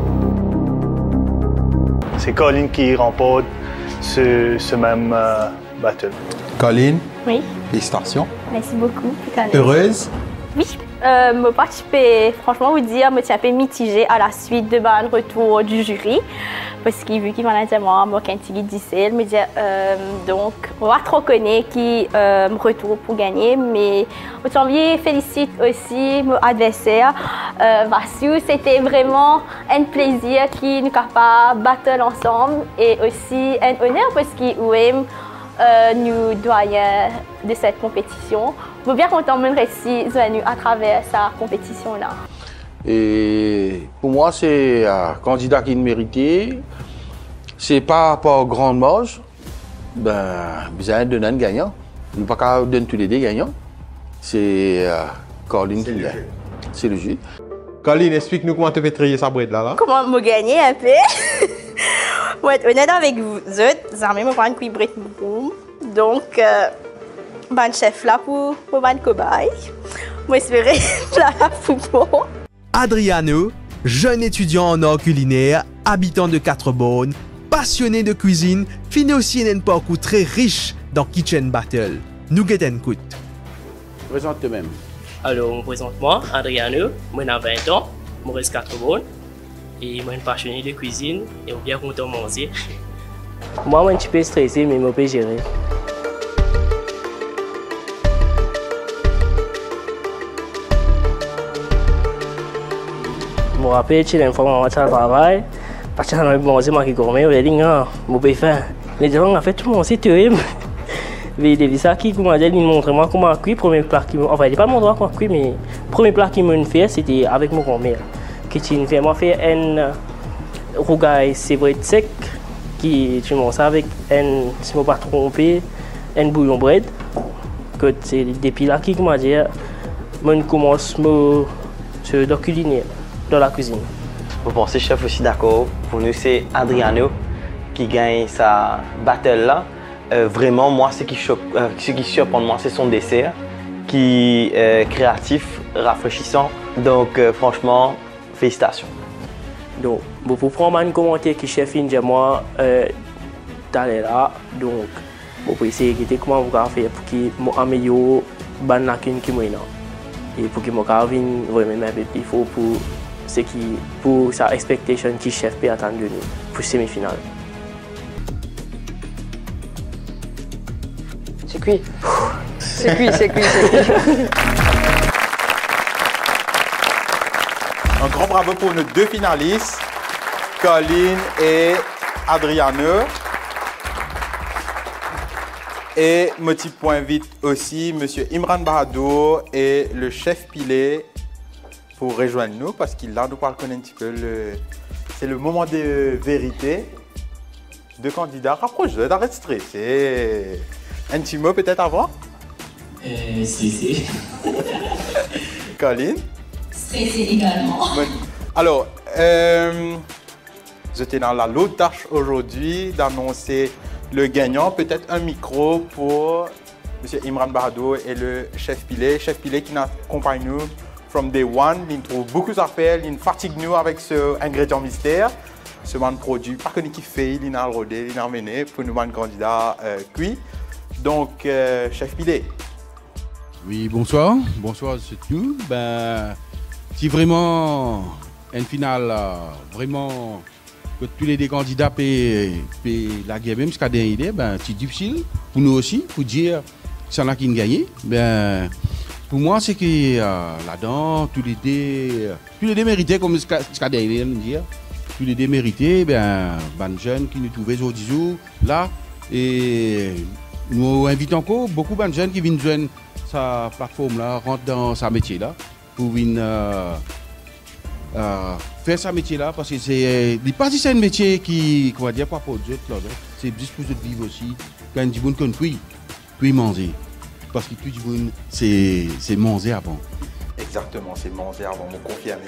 C'est Colin qui remporte ce même battle. Colin? Oui. Félicitations. Merci beaucoup. Heureuse? Oui. Je peux franchement vous dire, je suis un peu mitigée à la suite de mon retour du jury. Parce qu'il vu qu'il m'a dit moi, qu'un petit difficile, me dire donc on va trop connaître qui me retourne pour gagner, mais j'ai envie de féliciter aussi mon adversaire Vassiou. C'était vraiment un plaisir qui nous capable battre ensemble et aussi un honneur parce qu'il nous doyen de cette compétition. Je suis bien content de me réussir à travers sa compétition-là. Et pour moi, c'est un candidat qui méritait. C'est pas par grande marge. Ben, besoin de donner un gagnant. Il ne peut pas donner tous les deux gagnants. C'est Colin qui gagne. C'est le jeu. Colin, explique-nous comment tu fais trier sa bread là. Comment me gagner un peu? Pour être honnête avec vous autres, j'aimerais me prendre une bread. Donc, ban chef là pour ban cobaye. Moi, j'espérais là pour bon. Adriano, jeune étudiant en art culinaire, habitant de Quatre-Bornes, passionné de cuisine, finit aussi un parcours très riche dans Kitchen Battle. Nous guettons écoute. Présente toi-même. Alors, je me présente moi, Adriano, moi j'ai 20 ans, je reste 4 et je suis passionné de cuisine et je suis bien content de manger. Moi, je suis un petit peu stressé, mais je peux gérer. Je me rappelle, j'ai une fois que je travaille, parce que je manger ma qui gourmet, je dis non, je peux faire. Les gens ont fait tout manger terrible. Mais depuis ça, qui montre moi comment cuire, premier plat qui enfin, il n'est pas mon droit comment cuire, mais premier plat qui m'a fait, c'était avec mon grand-mère. Qui m'a fait un rougail, c'est vrai sec, qui tu manges avec un, si je ne me pas trompé, un bouillon bread. Que c'est depuis là qui m'a dit, je commence à culinaire, dans la cuisine. Vous pensez, chef, aussi d'accord, pour nous c'est Adriano qui gagne sa battle là. Vraiment, moi, ce qui surprend moi, c'est son dessert, qui est créatif, rafraîchissant. Donc, franchement, félicitations. Donc, pour prendre un commentaire qui chef moi d'aller là, donc, pour essayer de comment vous pouvez faire pour qu'il m'améliore la lacune qui m'a et pour qu'il m'améliore vraiment un peu plus fort pour sa expectation qui chef peut attendre de nous pour semi-finale. cuit. C'est cuit, c'est cuit, c'est cuit. Un grand bravo pour nos deux finalistes, Colline et Adriano. Et petit point vite aussi, Monsieur Imran Bahadour et le chef Pilé pour rejoindre nous parce qu'il là nous parle un petit peu. C'est le moment de vérité. Deux candidats, rapproche-toi, d'arrête de stresser. Un petit mot peut-être avant? Stressé. Colline? Stressé également. Bon. Alors, j'étais dans la lourde tâche aujourd'hui d'annoncer le gagnant. Peut-être un micro pour M. Imran Bahadour et le chef Pilé. Chef Pilé qui nous accompagne nous from day one. Il trouve beaucoup d'affaires, il fatigue nous avec ce ingrédient mystère. Ce man produit, pas qu'on qui fait, il a rodé, il a emmené pour nous man candidat cuit. Donc, chef Pilé. Oui, bonsoir. Bonsoir, c'est tout. Ben, si vraiment une finale, vraiment que tous les deux candidats paient la guerre même jusqu'à dernière idée, ben, c'est difficile pour nous aussi, pour dire s'il y en a qui ont gagné. Ben, pour moi, c'est que là-dedans, tous les deux méritaient, comme jusqu'à dernière idée, dire. Tous les deux mérités, ben jeunes qui nous trouvaient aujourd'hui là. Et nous invitons encore beaucoup de jeunes qui viennent joindre sa plateforme là, rentrent dans sa métier là, pour venir faire sa métier là, parce que c'est pas si c'est un métier qui, on va dire, pas pour d'autres là, c'est juste pour d'autres vivre aussi. Quand du monde qu'on puis manger, parce que tout du monde c'est manger avant. Exactement, c'est manger avant, me confirmer.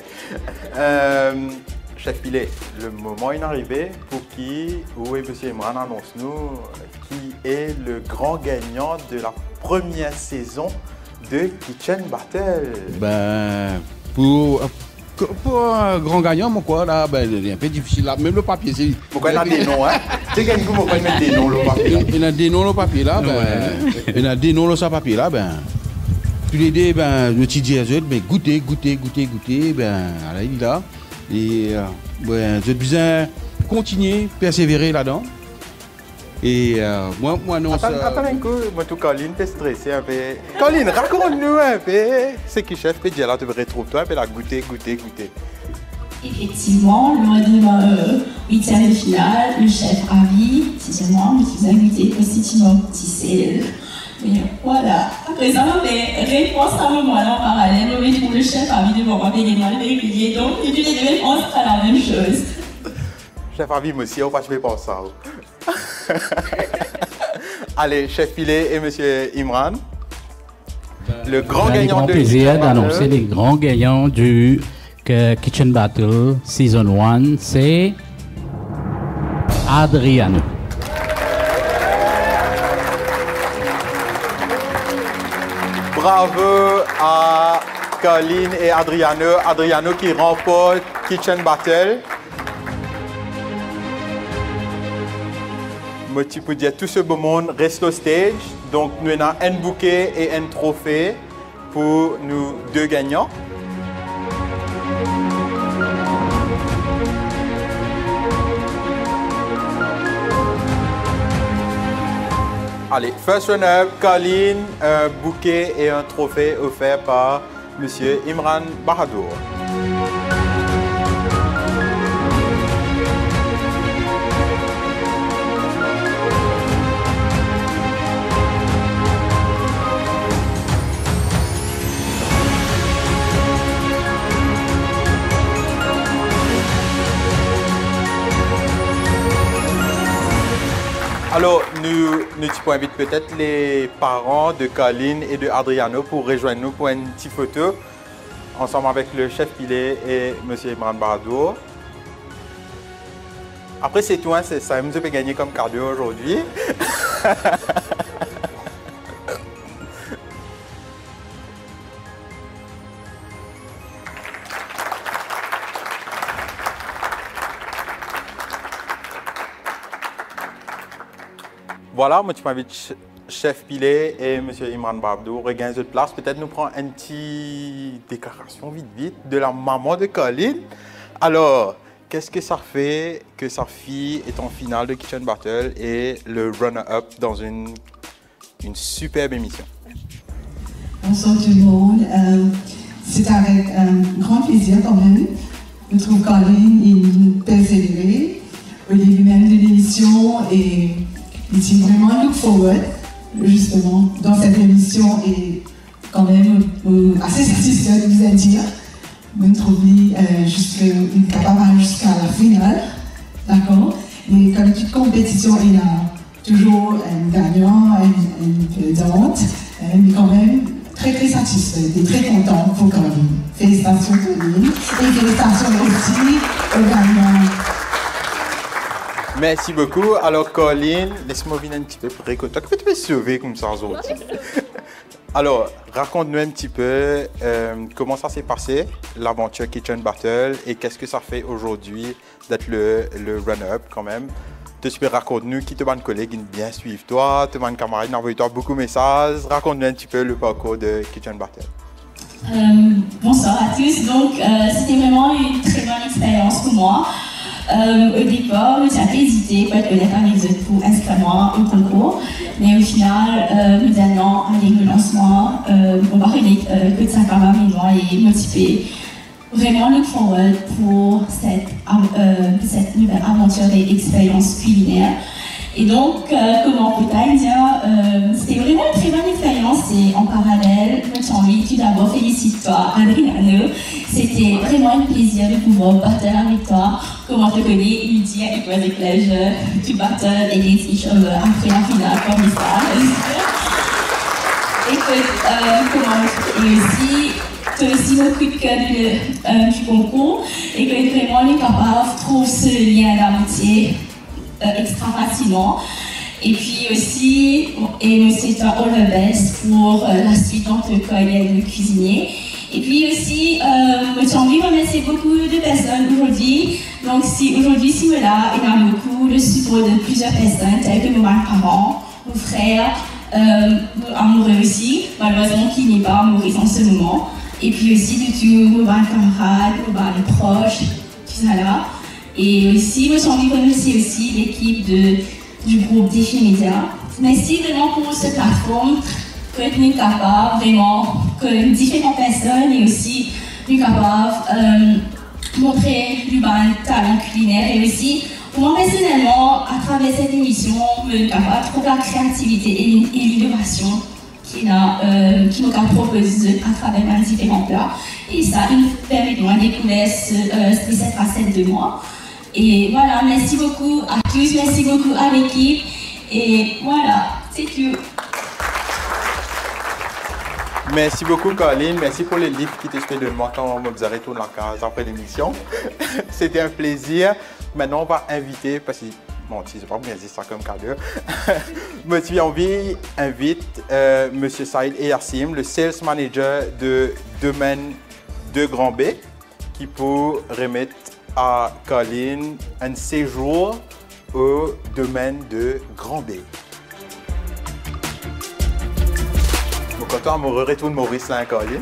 Chef Pilé, le moment est arrivé pour qui, oui, M. Imran annonce-nous qui est le grand gagnant de la première saison de Kitchen Battle. Ben, pour un grand gagnant, mon quoi, là, ben, c'est un peu difficile là. Même le papier, c'est. Pourquoi il y a des noms, hein? Tu sais qu'il y a des noms le papier là. Il y a des noms le papier là, ben. Il y a des noms le papier là, ben. Tous les deux, ben, le petit dire, ben, goûter, ben, là, il est là. Et ouais, j'ai besoin de continuer, persévérer là-dedans. Et moi non. Attends un coup, moi tout Colline, t'es stressé un peu. Colline, raconte-nous un peu. C'est qui chef peut dire là, tu retrouves toi un peu la goûter. Effectivement, lors de huitième de finale, le chef ravi, c'est moi, mais qui vous a goûté positivement petit sel. Voilà. À présent, les réponses à moment en parallèle, mais pour le chef Avi de voir des gagnants réguliers, donc toutes les deux réponses à la même chose. Chef Avi, monsieur, on va pas penser ça. Allez, chef Pilé et monsieur Imran. Le grand gagnant de plaisir d'annoncer les grands gagnants du Kitchen Battle Season 1, c'est Adriano. Bravo à Colline et Adriano. Adriano qui remporte Kitchen Battle. Moi, tu peux dire tout ce beau monde reste au stage. Donc, nous avons un bouquet et un trophée pour nous deux gagnants. Allez, first runner-up, Colline, un bouquet et un trophée offert par M. Imran Bahadour. Alors, nous invitons peut-être les parents de Colline et de Adriano pour rejoindre nous pour une petite photo, ensemble avec le chef Pilé et M. Imran Bahadour. Après, c'est tout, hein, c'est ça, nous peut gagner comme cadeau aujourd'hui. Voilà, moi, tu m'invites chef Pilé et M. Imran Bahadour regagnent cette place. Peut-être nous prendre une petite déclaration vite de la maman de Colline. Alors, qu'est-ce que ça fait que sa fille est en finale de Kitchen Battle et le runner-up dans une une superbe émission. Bonsoir tout le monde. C'est avec grand plaisir quand même. Je trouve Colin une persévérée au début même de l'émission et il dit vraiment look forward justement dans cette émission et quand même assez satisfait de vous dire. Je me trouve capable jusqu'à la finale, d'accord? Et comme toute compétition, il y a toujours un gagnant, une perdante, mais quand même très très satisfait et très content pour Colin. Félicitations Colin et félicitations aussi au gagnant. Merci beaucoup. Alors Colin, laisse-moi venir un petit peu près. Tu peux me sauver comme ça aujourd'hui. Alors, raconte-nous un petit peu comment ça s'est passé, l'aventure Kitchen Battle, et qu'est-ce que ça fait aujourd'hui d'être le runner-up quand même. Tu peux raconter-nous qui te ban collègue, bien suivre toi, te ban camarade, envoie toi beaucoup de messages. Raconte-nous un petit peu le parcours de Kitchen Battle. Bonsoir à tous. Donc, c'était vraiment une très bonne expérience pour moi. Au départ, je n'ai pas hésité pour être honnête avec vous pour inscrire moi au concours. Mais au final, nous allons aller au lancement. On va remettre que de 5 ans et motiver vraiment look forward pour cette nouvelle aventure et expérience culinaire. Et donc, comment peut-on dire, c'était vraiment une très bonne expérience et en parallèle, je t'en envie tout d'abord félicite-toi, Adriano. C'était vraiment un plaisir de pouvoir battre avec toi. Comment te connais, il dit it was a pleasure to battle against each other après la finale comme ça. Et aussi, tu as aussi beaucoup de cœur du concours et que vraiment on est capable de trouver ce lien d'amitié extra facilement. Et puis aussi, et nous c'est all the best pour la suite dans le carrière de cuisinier. Et puis aussi, j'ai envie de remercier beaucoup de personnes aujourd'hui. Donc aujourd'hui, si on est là, il y a beaucoup le support de plusieurs personnes, telles que nos parents, nos frères, nos amoureux aussi, malheureusement qui n'est pas amoureux en ce moment. Et puis aussi de tous nos camarades, nos proches, tout ça là. Et aussi, j'ai envie de remercier aussi l'équipe du groupe Défi Média. Merci vraiment pour cette plateforme que nous sommes capables, vraiment, que différentes personnes et aussi nous sommes capables de montrer du talent culinaire. Et aussi, pour moi personnellement, à travers cette émission, nous sommes capables de trouver la créativité et l'innovation qui nous a proposé à travers les différents plats. Et ça nous permet de découvrir cette facette de moi. Et voilà, merci beaucoup à tous, merci beaucoup à l'équipe. Et voilà, c'est tout. Merci beaucoup, Colin. Merci pour les livres qui t'expliquent de moi quand vous avez tourné la case après l'émission. C'était un plaisir. Maintenant, on va inviter, parce que, bon, si je ne sais pas bien dire ça comme cadeau, Monsieur Envie invite M. Saïd Eyassim, le sales manager de Domaine de Grand B, qui peut remettre à Colin un séjour au Domaine de Grand B. Quand on me retourne Maurice là, Colin.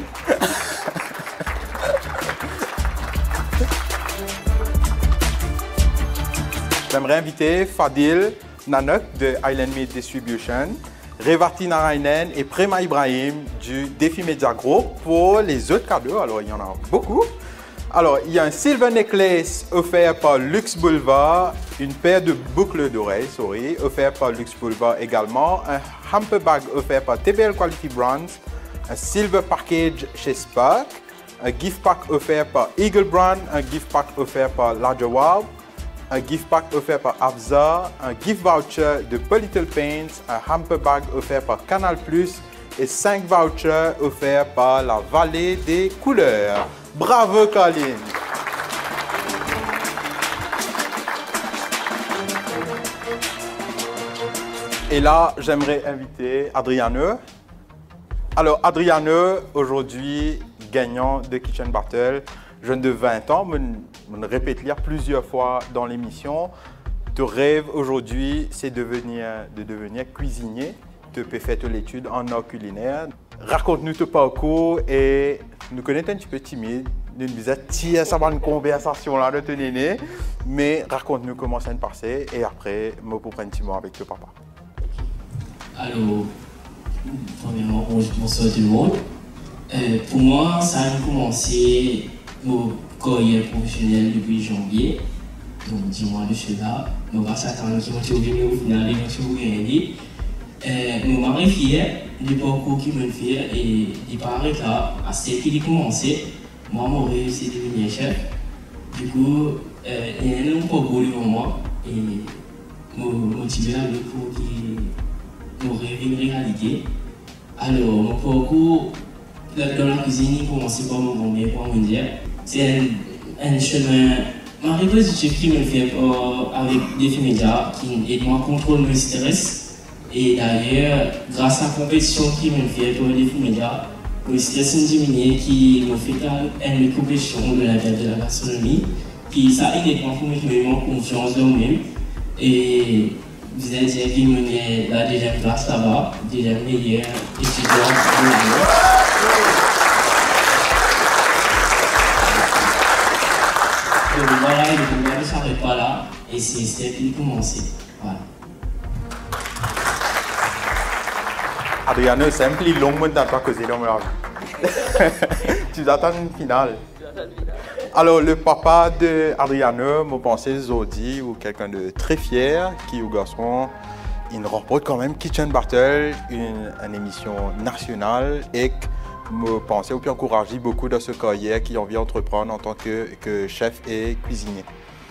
J'aimerais inviter Fadil Nanok de Island Meat Distribution, Revati Narainen et Prema Ibrahim du Défi Media Group pour les autres cadeaux. Alors, il y en a beaucoup. Alors, il y a un silver necklace offert par Lux Boulevard, une paire de boucles d'oreilles, offert par Lux Boulevard également, un hamper bag offert par TBL Quality Brands, un silver package chez Spark, un gift pack offert par Eagle Brand, un gift pack offert par Larger Wow, un gift pack offert par Abza, un gift voucher de Polittle Paints, un hamper bag offert par Canal+, et 5 vouchers offerts par la Vallée des Couleurs. Bravo, Colin! Et là, j'aimerais inviter Adriano. Alors, Adriano, aujourd'hui, gagnant de Kitchen Battle, jeune de 20 ans, je répète plusieurs fois dans l'émission. Ton rêve aujourd'hui, c'est de devenir cuisinier. Tu peux faire l'étude en art culinaire. Raconte-nous ton parcours et nous connaissons un petit peu timide. Nous disons, tiens, ça va une conversation là de ton aîné. Mais raconte-nous comment ça s'est passé et après, moi pour prendre un petit mot avec ton papa. Alors, Premièrement, bonsoir tout le monde. Pour moi, ça a commencé mon carrière professionnelle depuis janvier. Donc, 10 mois de cela. Mon grâce à Tani qui m'a trouvé au final et qui m'a gagné. Mon mari est fier du parcours qu'il m'a fait et il paraît que là, à ce qui a commencé, moi, j'ai réussi à devenir chef. Du coup, il y a un parcours devant moi et me motiver pour qu'il me rêve réalité. Alors, mon parcours dans la cuisine, il commence par mon grand-mère, pour me dire. C'est un chemin marré positif qui me fait avec des médias qui aident moi à contrôler mon stress. Et d'ailleurs, grâce à la compétition qui me fait pour les médias, le stress est diminué qui me fait une compétition de la gastronomie, qui ça aide moi pour me faire confiance dans moi-même. Et vous allez dire qu'il me met la deuxième classe là-bas, déjà meilleur étudiant de l'année. Donc voilà, le combat ne s'arrête pas là, et c'est ce qui a commencé. Voilà. Adriano, c'est un peu long moment dans ta causé dans ma vie. Tu attends une finale. Alors, le papa de Adriano, je pensais Zodi, ou quelqu'un de très fier, qui, au garçon, il remporte quand même Kitchen Battle, une émission nationale, et me pensais ou puis encourager beaucoup dans ce carrière qui ont envie d'entreprendre en tant que chef et cuisinier.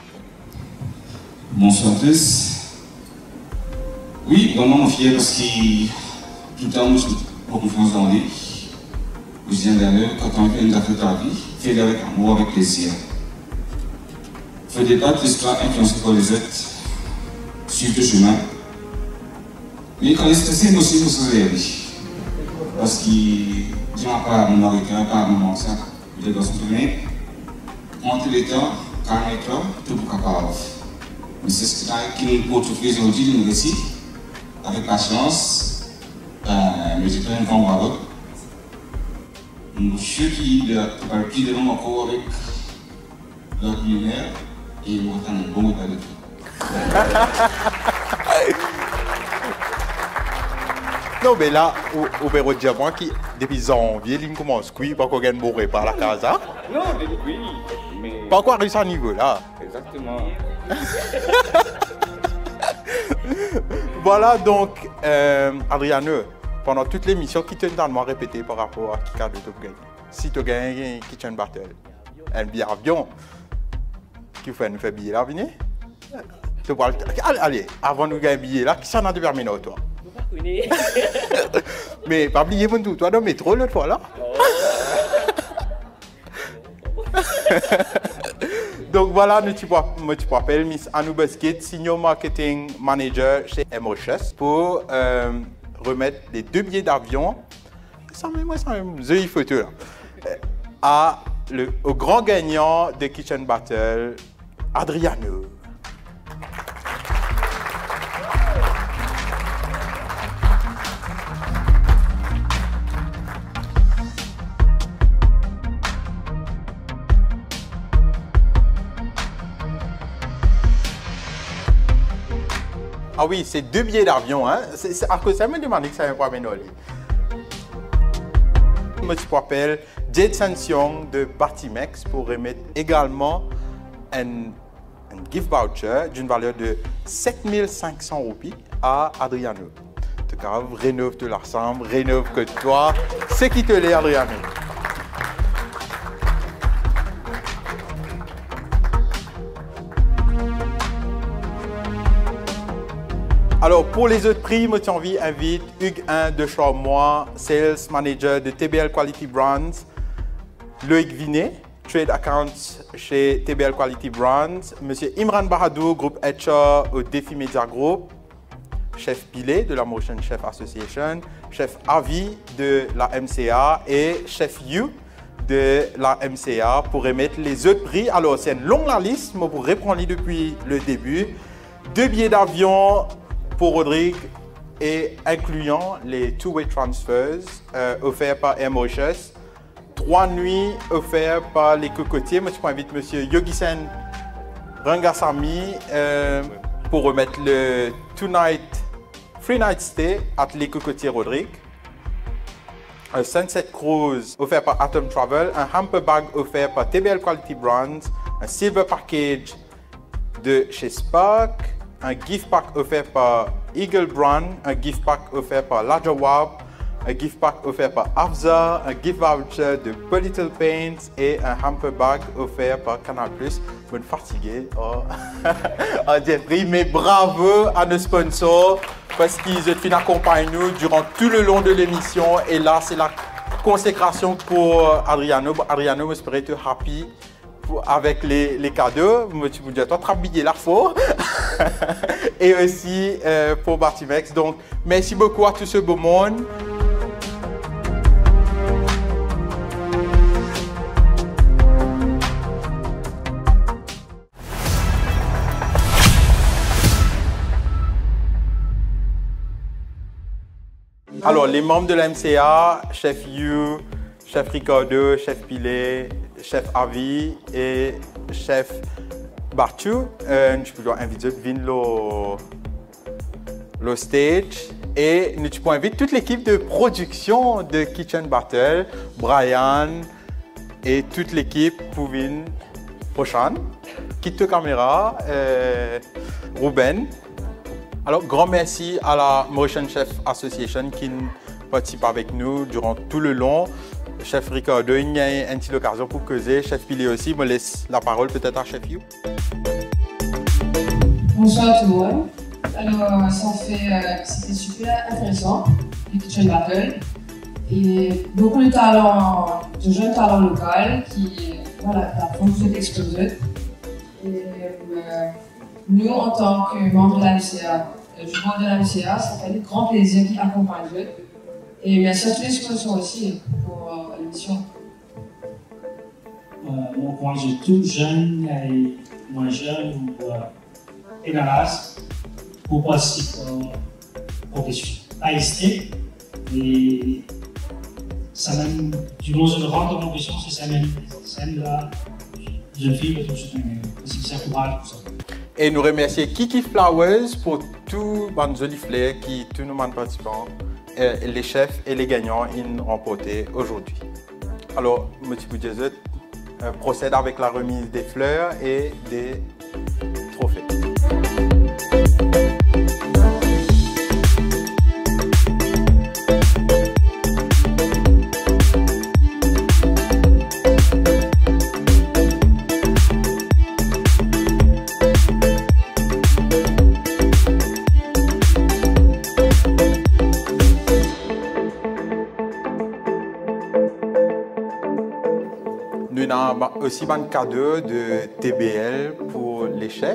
Bonsoir à tous. Oui, vraiment fier parce que tout le temps, je suis beaucoup confiance dans lui. Je dis dernier, quand on fait une affaire de ta vie, fais-le avec amour, avec plaisir. Faites pas de l'histoire influencée par les autres, suivre le chemin. Mais quand il est stressé, nous aussi, nous sommes réalistes. Parce qu'il dit pas mon américain, pas mon ancien, il est dans son domaine. Monter les temps, calmer-toi, tout pour capable. Mais c'est ce qui nous retrouve aujourd'hui, nous récits, avec patience, mais j'ai fait un grand bravo. Ceux qui parlent de l'homme encore avec leur lumière et ils vont attendre un bon repas de tout. Non, mais là, au bureau de diamant, qui, depuis janvier, il commence à cuire, pas qu'on gagne bon repas à la casa. Non, oui, mais. Pas quoi réussir à niveau là. Exactement. Voilà donc, Adriano, pendant toute l'émission, qui te donne à répéter par rapport à qui cadre tu gagnes. Si tu gagnes Kitchen Battle, un billet avion, qui fait nous faire billet là, venez. Allez, avant de gagner un billet là, qui s'en a de terminer toi? Mais pas oublier mon tout, toi dans le métro l'autre fois là. Donc voilà, je m'appelle Miss Anou Basket, Senior Marketing Manager chez MHS pour remettre les 2 billets d'avion, ça même, joli photo là, au grand gagnant de Kitchen Battle, Adriano. Ah oui, c'est 2 billets d'avion. Hein? C'est à cause de ça, je me demande que ça ne va pas mener. Je m'appelle Jade Sansion de Bartimex pour remettre également un gift voucher d'une valeur de 7500 roupies à Adriano. En tout cas, rénove de l'ensemble, rénove que toi. C'est qui te l'est, Adriano. Alors, pour les autres prix, moi, j'ai envie d'inviter Hugues 1 de Charmois, Sales Manager de TBL Quality Brands, Loïc Vinet, Trade Accounts chez TBL Quality Brands, Monsieur Imran Bahadou, Groupe HR au Défi Media Group, Chef Pilet de la Motion Chef Association, Chef Avi de la MCA et Chef You de la MCA pour remettre les autres prix. Alors, c'est une longue la liste, mais pour reprendre depuis le début. 2 billets d'avion pour Rodrigue et incluant les two-way transfers offerts par MHS. 3 nuits offertes par les cocotiers. Moi, je invite M. Yogisen Rangasamy pour remettre le free night stay à les cocotiers Rodrigue. un Sunset Cruise offert par Atom Travel, un hamper bag offert par TBL Quality Brands, un Silver Package de chez Spark, un gift pack offert par Eagle Brand, un gift pack offert par Larger Wab, un gift pack offert par Afza, un gift voucher de Little Paints et un hamper bag offert par Canal+. Vous me fatiguez en Jeffrey, mais bravo à nos sponsors parce qu'ils ont accompagné nous durant tout le long de l'émission et là c'est la consécration pour Adriano. Adriano, j'espère être happy avec les cadeaux. Tu me dis, toi, travailler là fort. Et aussi pour Batimex. Donc, merci beaucoup à tout ce beau monde. Alors, les membres de la MCA, Chef You, Chef Ricardo, Chef Pilet, Chef Avi et Chef Bartu, je peux inviter à venir le stage et nous pouvons inviter toute l'équipe de production de Kitchen Battle, Brian et toute l'équipe pour venir prochaine. Quitte caméra, Ruben. Alors, grand merci à la Mauritian Chef Association qui participe avec nous durant tout le long. Chef Ricardo, il y a une petite occasion pour causer. Chef Pilet aussi, je me laisse la parole peut-être à Chef You. Bonsoir tout le monde. Alors, c'était super intéressant, le Kitchen Battle. Et beaucoup de talents, de jeunes talents locaux qui, voilà, font tout exploser. Et nous, en tant que membres de la MCA, joueurs de la MCA, ça fait un grand plaisir qui accompagne eux. Et merci à tous les sponsors aussi pour l'émission. Quand j'étais tout jeune, et moins jeune, et dans l'âge, pour participer à la profession. AST, et ça même, du long de rentre en profession, c'est ça même, la jeune fille, c'est ça courage pour ça. Et nous remercions Kiki Flowers pour tous les jolis fleurs qui, tous nos participants, les chefs et les gagnants, ils ont remporté aujourd'hui. Alors, M. Boudjezet procède avec la remise des fleurs et des trophées. Nous avons aussi un cadeau de TBL pour les chefs.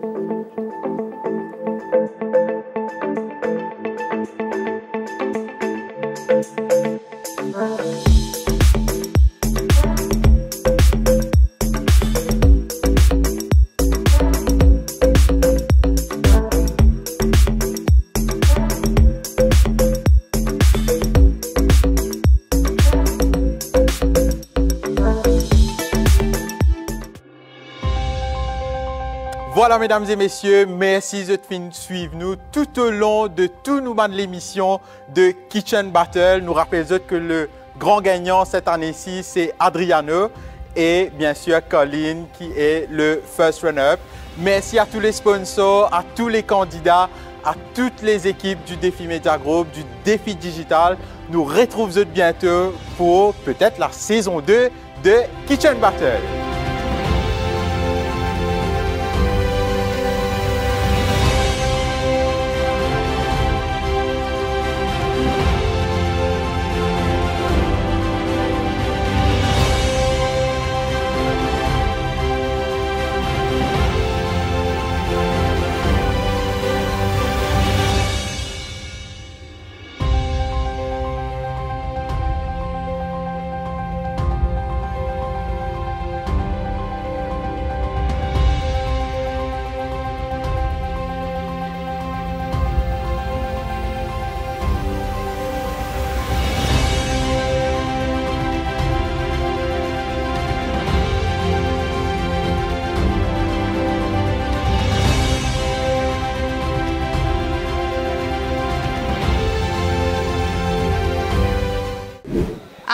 Voilà, mesdames et messieurs, merci de suivre nous tout au long de tout nous de l'émission de Kitchen Battle. Nous rappelons que le grand gagnant cette année-ci, c'est Adriano et bien sûr Colin qui est le first runner-up. Merci à tous les sponsors, à tous les candidats, à toutes les équipes du Défi Media Group, du Défi Digital. Nous retrouvons bientôt pour peut-être la saison 2 de Kitchen Battle.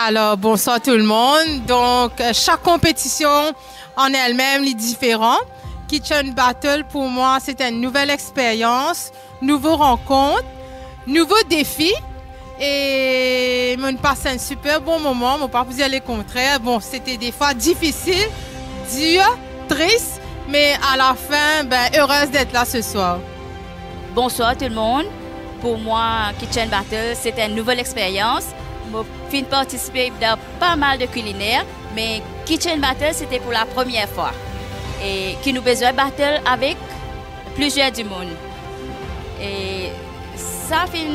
Alors, bonsoir tout le monde. Donc, chaque compétition en elle-même est différente. Kitchen Battle, pour moi, c'est une nouvelle expérience, nouveau rencontre, nouveau défi. Et je passe un super bon moment. Je ne peux pas vous dire le contraire. Bon, c'était des fois difficile, dur, triste, mais à la fin, heureuse d'être là ce soir. Bonsoir tout le monde. Pour moi, Kitchen Battle, c'est une nouvelle expérience. Je viens participer dans pas mal de culinaires, mais Kitchen Battle, c'était pour la première fois. Et qui nous besoin de battle avec plusieurs du monde. Et ça fait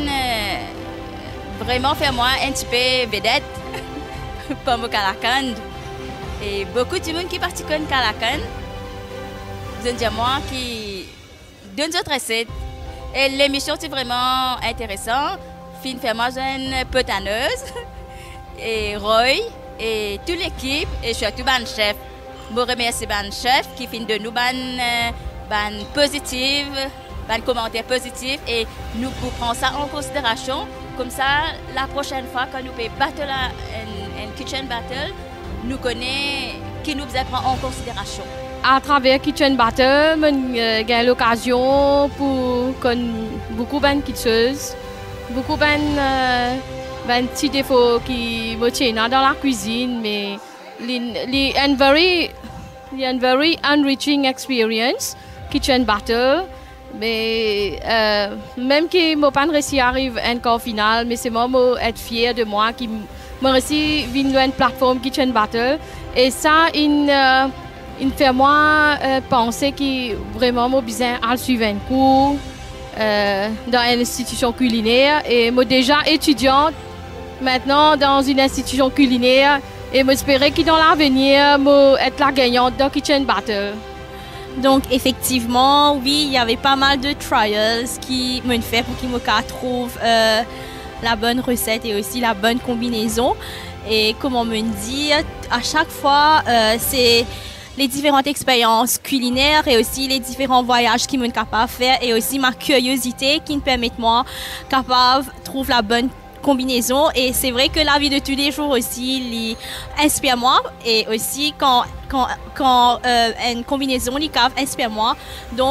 vraiment faire moi un petit peu vedette comme au Calacan. Et beaucoup de monde qui participent au Calacan, je dis moi qui donne d'autres recettes. Et l'émission c'est vraiment intéressant. Fin fait moi une potaneuse et Roy et toute l'équipe et surtout ban chef. Je remercie ban chef qui fin de nous ban positive, ban commentaires positifs et nous prenons ça en considération. Comme ça, la prochaine fois quand nous pouvons battre un kitchen battle, nous connaissons qui nous prend en considération. À travers Kitchen Battle, j'ai l'occasion pour beaucoup de kitscheuses, beaucoup de petits défauts qui me tiennent dans la cuisine, mais une very enriching experience, Kitchen Battle. Mais même si je n'ai pas réussi à arriver encore final, mais c'est moi être fier de moi qui m'a réussi à venir une plateforme Kitchen Battle. Et ça, il fait moi penser que vraiment j'ai besoin de suivre un cours dans une institution culinaire. Et moi déjà étudiante maintenant dans une institution culinaire et j'espère que dans l'avenir, je être la gagnante dans Kitchen Battle. Donc effectivement, oui, il y avait pas mal de trials qui m'ont fait pour qu'ils me trouvent la bonne recette et aussi la bonne combinaison. Et comme on me dit, à chaque fois, c'est les différentes expériences culinaires et aussi les différents voyages qui m'ont capable de faire et aussi ma curiosité qui me permet moi capable de trouver la bonne combinaison. Et c'est vrai que la vie de tous les jours aussi inspire moi et aussi quand une combinaison inspire moi. Donc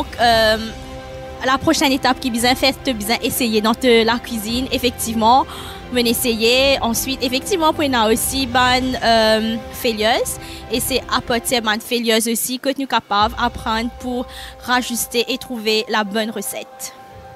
la prochaine étape qui besoin faire, tu besoin essayer dans la cuisine effectivement. On essayer ensuite effectivement pour nous aussi bonne failures et c'est à partir de failures aussi que nous sommes capables d'apprendre pour rajuster et trouver la bonne recette.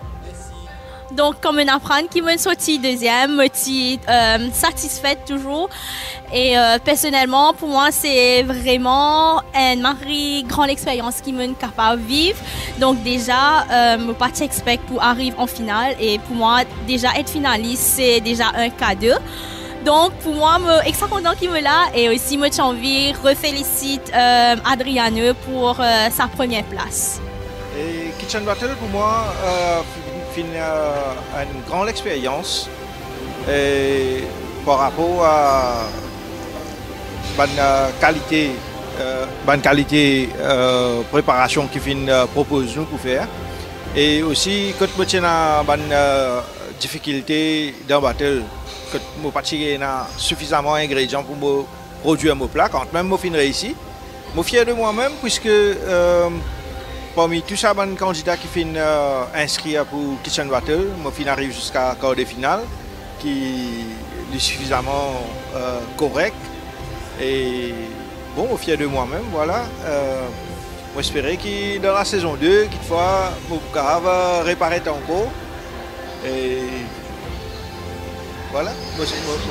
Donc, comme on apprend qui m'a sorti deuxième, je suis satisfaite toujours. Et personnellement, pour moi, c'est vraiment une grande expérience qui m'a capable de vivre. Donc déjà, je ne pas expect pour arriver en finale. Et pour moi, déjà être finaliste, c'est déjà un cadeau. Donc, pour moi, je suis extrêmement content qu'il me là. Et aussi, j'ai envie de reféliciter Adriano pour sa première place. Et Kitchen Battle, pour moi, une grande expérience par rapport à bonne qualité préparation qui propose nous pour faire et aussi quand je tiens à bonne difficulté dans battle que je pas suffisamment d'ingrédients pour me produire mon plat quand même je réussi je suis fier de moi-même puisque parmi tous ces bons candidats qui finissent inscrits pour Kitchen Battle, je arrive jusqu'à quart de finale, qui est suffisamment correct. Et bon, je suis fier de moi-même, voilà. J'espère que dans la saison 2, toutefois, je vais réparer encore. Et voilà, je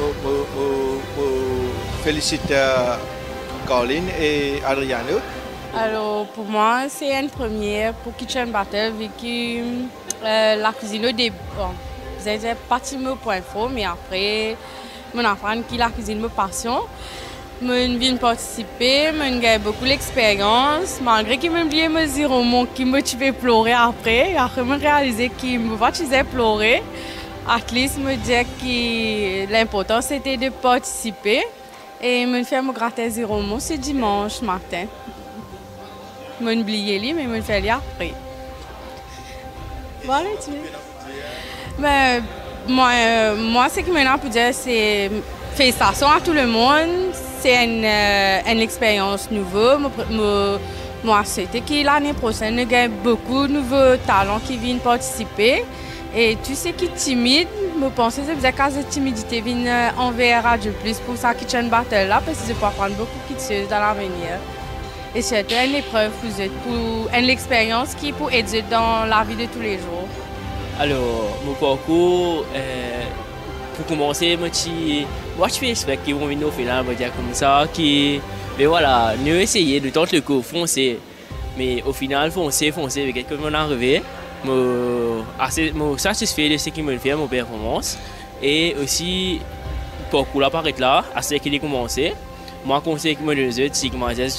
félicite Caroline et Adriano. Alors pour moi, c'est une première pour Kitchen Battle vu que la cuisine au début, j'ai parti mon point fort, mais après, je apprends que la cuisine me passion. Je viens participer, je gagne beaucoup d'expérience, malgré que je me dis mes romans qui me tuaient pleurer après. Après, je réalisé que je me faisais pleurer. At least, je me disais que l'important c'était de participer. Et je me fais me gratter des romans ce dimanche matin. Je m'ai oublié lui, mais je me fais après. Voilà, tu vois. Mais moi, ce que je peux dire, c'est félicitations à tout le monde. C'est une expérience nouvelle. Moi, c'était que l'année prochaine, il y a beaucoup de nouveaux talents qui viennent participer. Et tu sais qui est timide, je pense que c'est peut-être que timidité vient envers Radio Plus pour sa Kitchen Battle là, parce que je peux apprendre beaucoup de choses dans l'avenir. Et c'est une épreuve pour une expérience qui peut aider dans la vie de tous les jours. Alors, mon parcours, pour commencer, moi je fais qu'ils vont venir au final, me dire comme ça, mais voilà, nous essayer de tenter le coup, foncer. Mais au final, foncer, avec quelqu'un qui m'en arrivé. Me satisfait de ce qu'il me fait, mon performance. Et aussi, pour que l'apparaît là, à ce qu'il a commencé, moi, conseil que je me donne, c'est que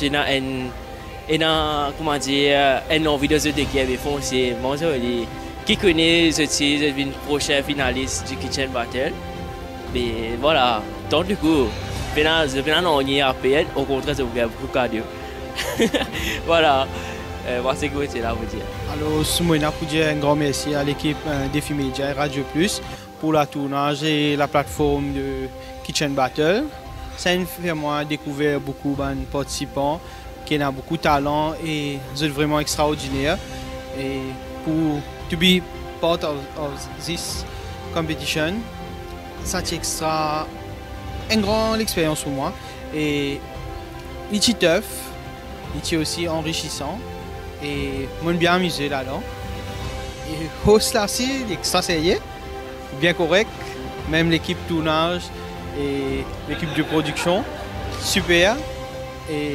j'ai une envie de se déguiser, foncer. Qui connaît une prochaine finaliste du Kitchen Battle. Mais voilà, tant du coup, on y est à peine, au contraire, c'est beaucoup cardio. Voilà. Moi, c'est quoi là vous dire. Alors, je pour dire un grand merci à l'équipe Défi Média et Radio Plus pour la tournage et la plateforme de Kitchen Battle. Ça me fait moi découvrir beaucoup de participants qui ont beaucoup de talent et c'est vraiment extraordinaire. Et pour to be part of this competition, ça c'est extra une grande expérience pour moi et il est tough, il est aussi enrichissant. Et je bien amusé là-dedans. Et host là aussi, extra sérieux, bien correct. Même l'équipe tournage et l'équipe de production, super. Et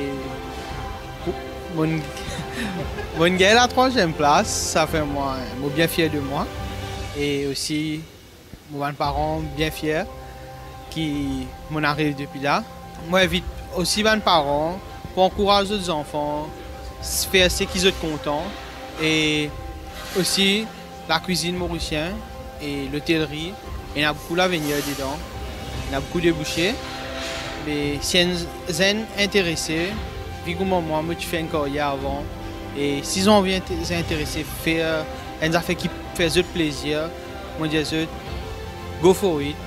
mon gars à la 3e place, ça fait moi bien fier de moi. Et aussi, mes parents bien fiers qui m'ont arrivé depuis là. Moi, j'invite aussi mes parents pour encourager les enfants. Faire ce qu'ils sont contents et aussi la cuisine mauricienne et l'hôtellerie. Il y a beaucoup d'avenir dedans, il y a beaucoup de débouchés. Mais si ils sont intéressés, vu que moi je fais une carrière avant, et s'ils ont envie de s'intéresser, faire une affaire qui fait plaisir, moi je dis go for it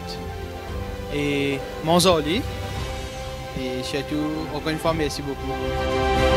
et mangez-le. Et surtout, encore une fois, merci beaucoup.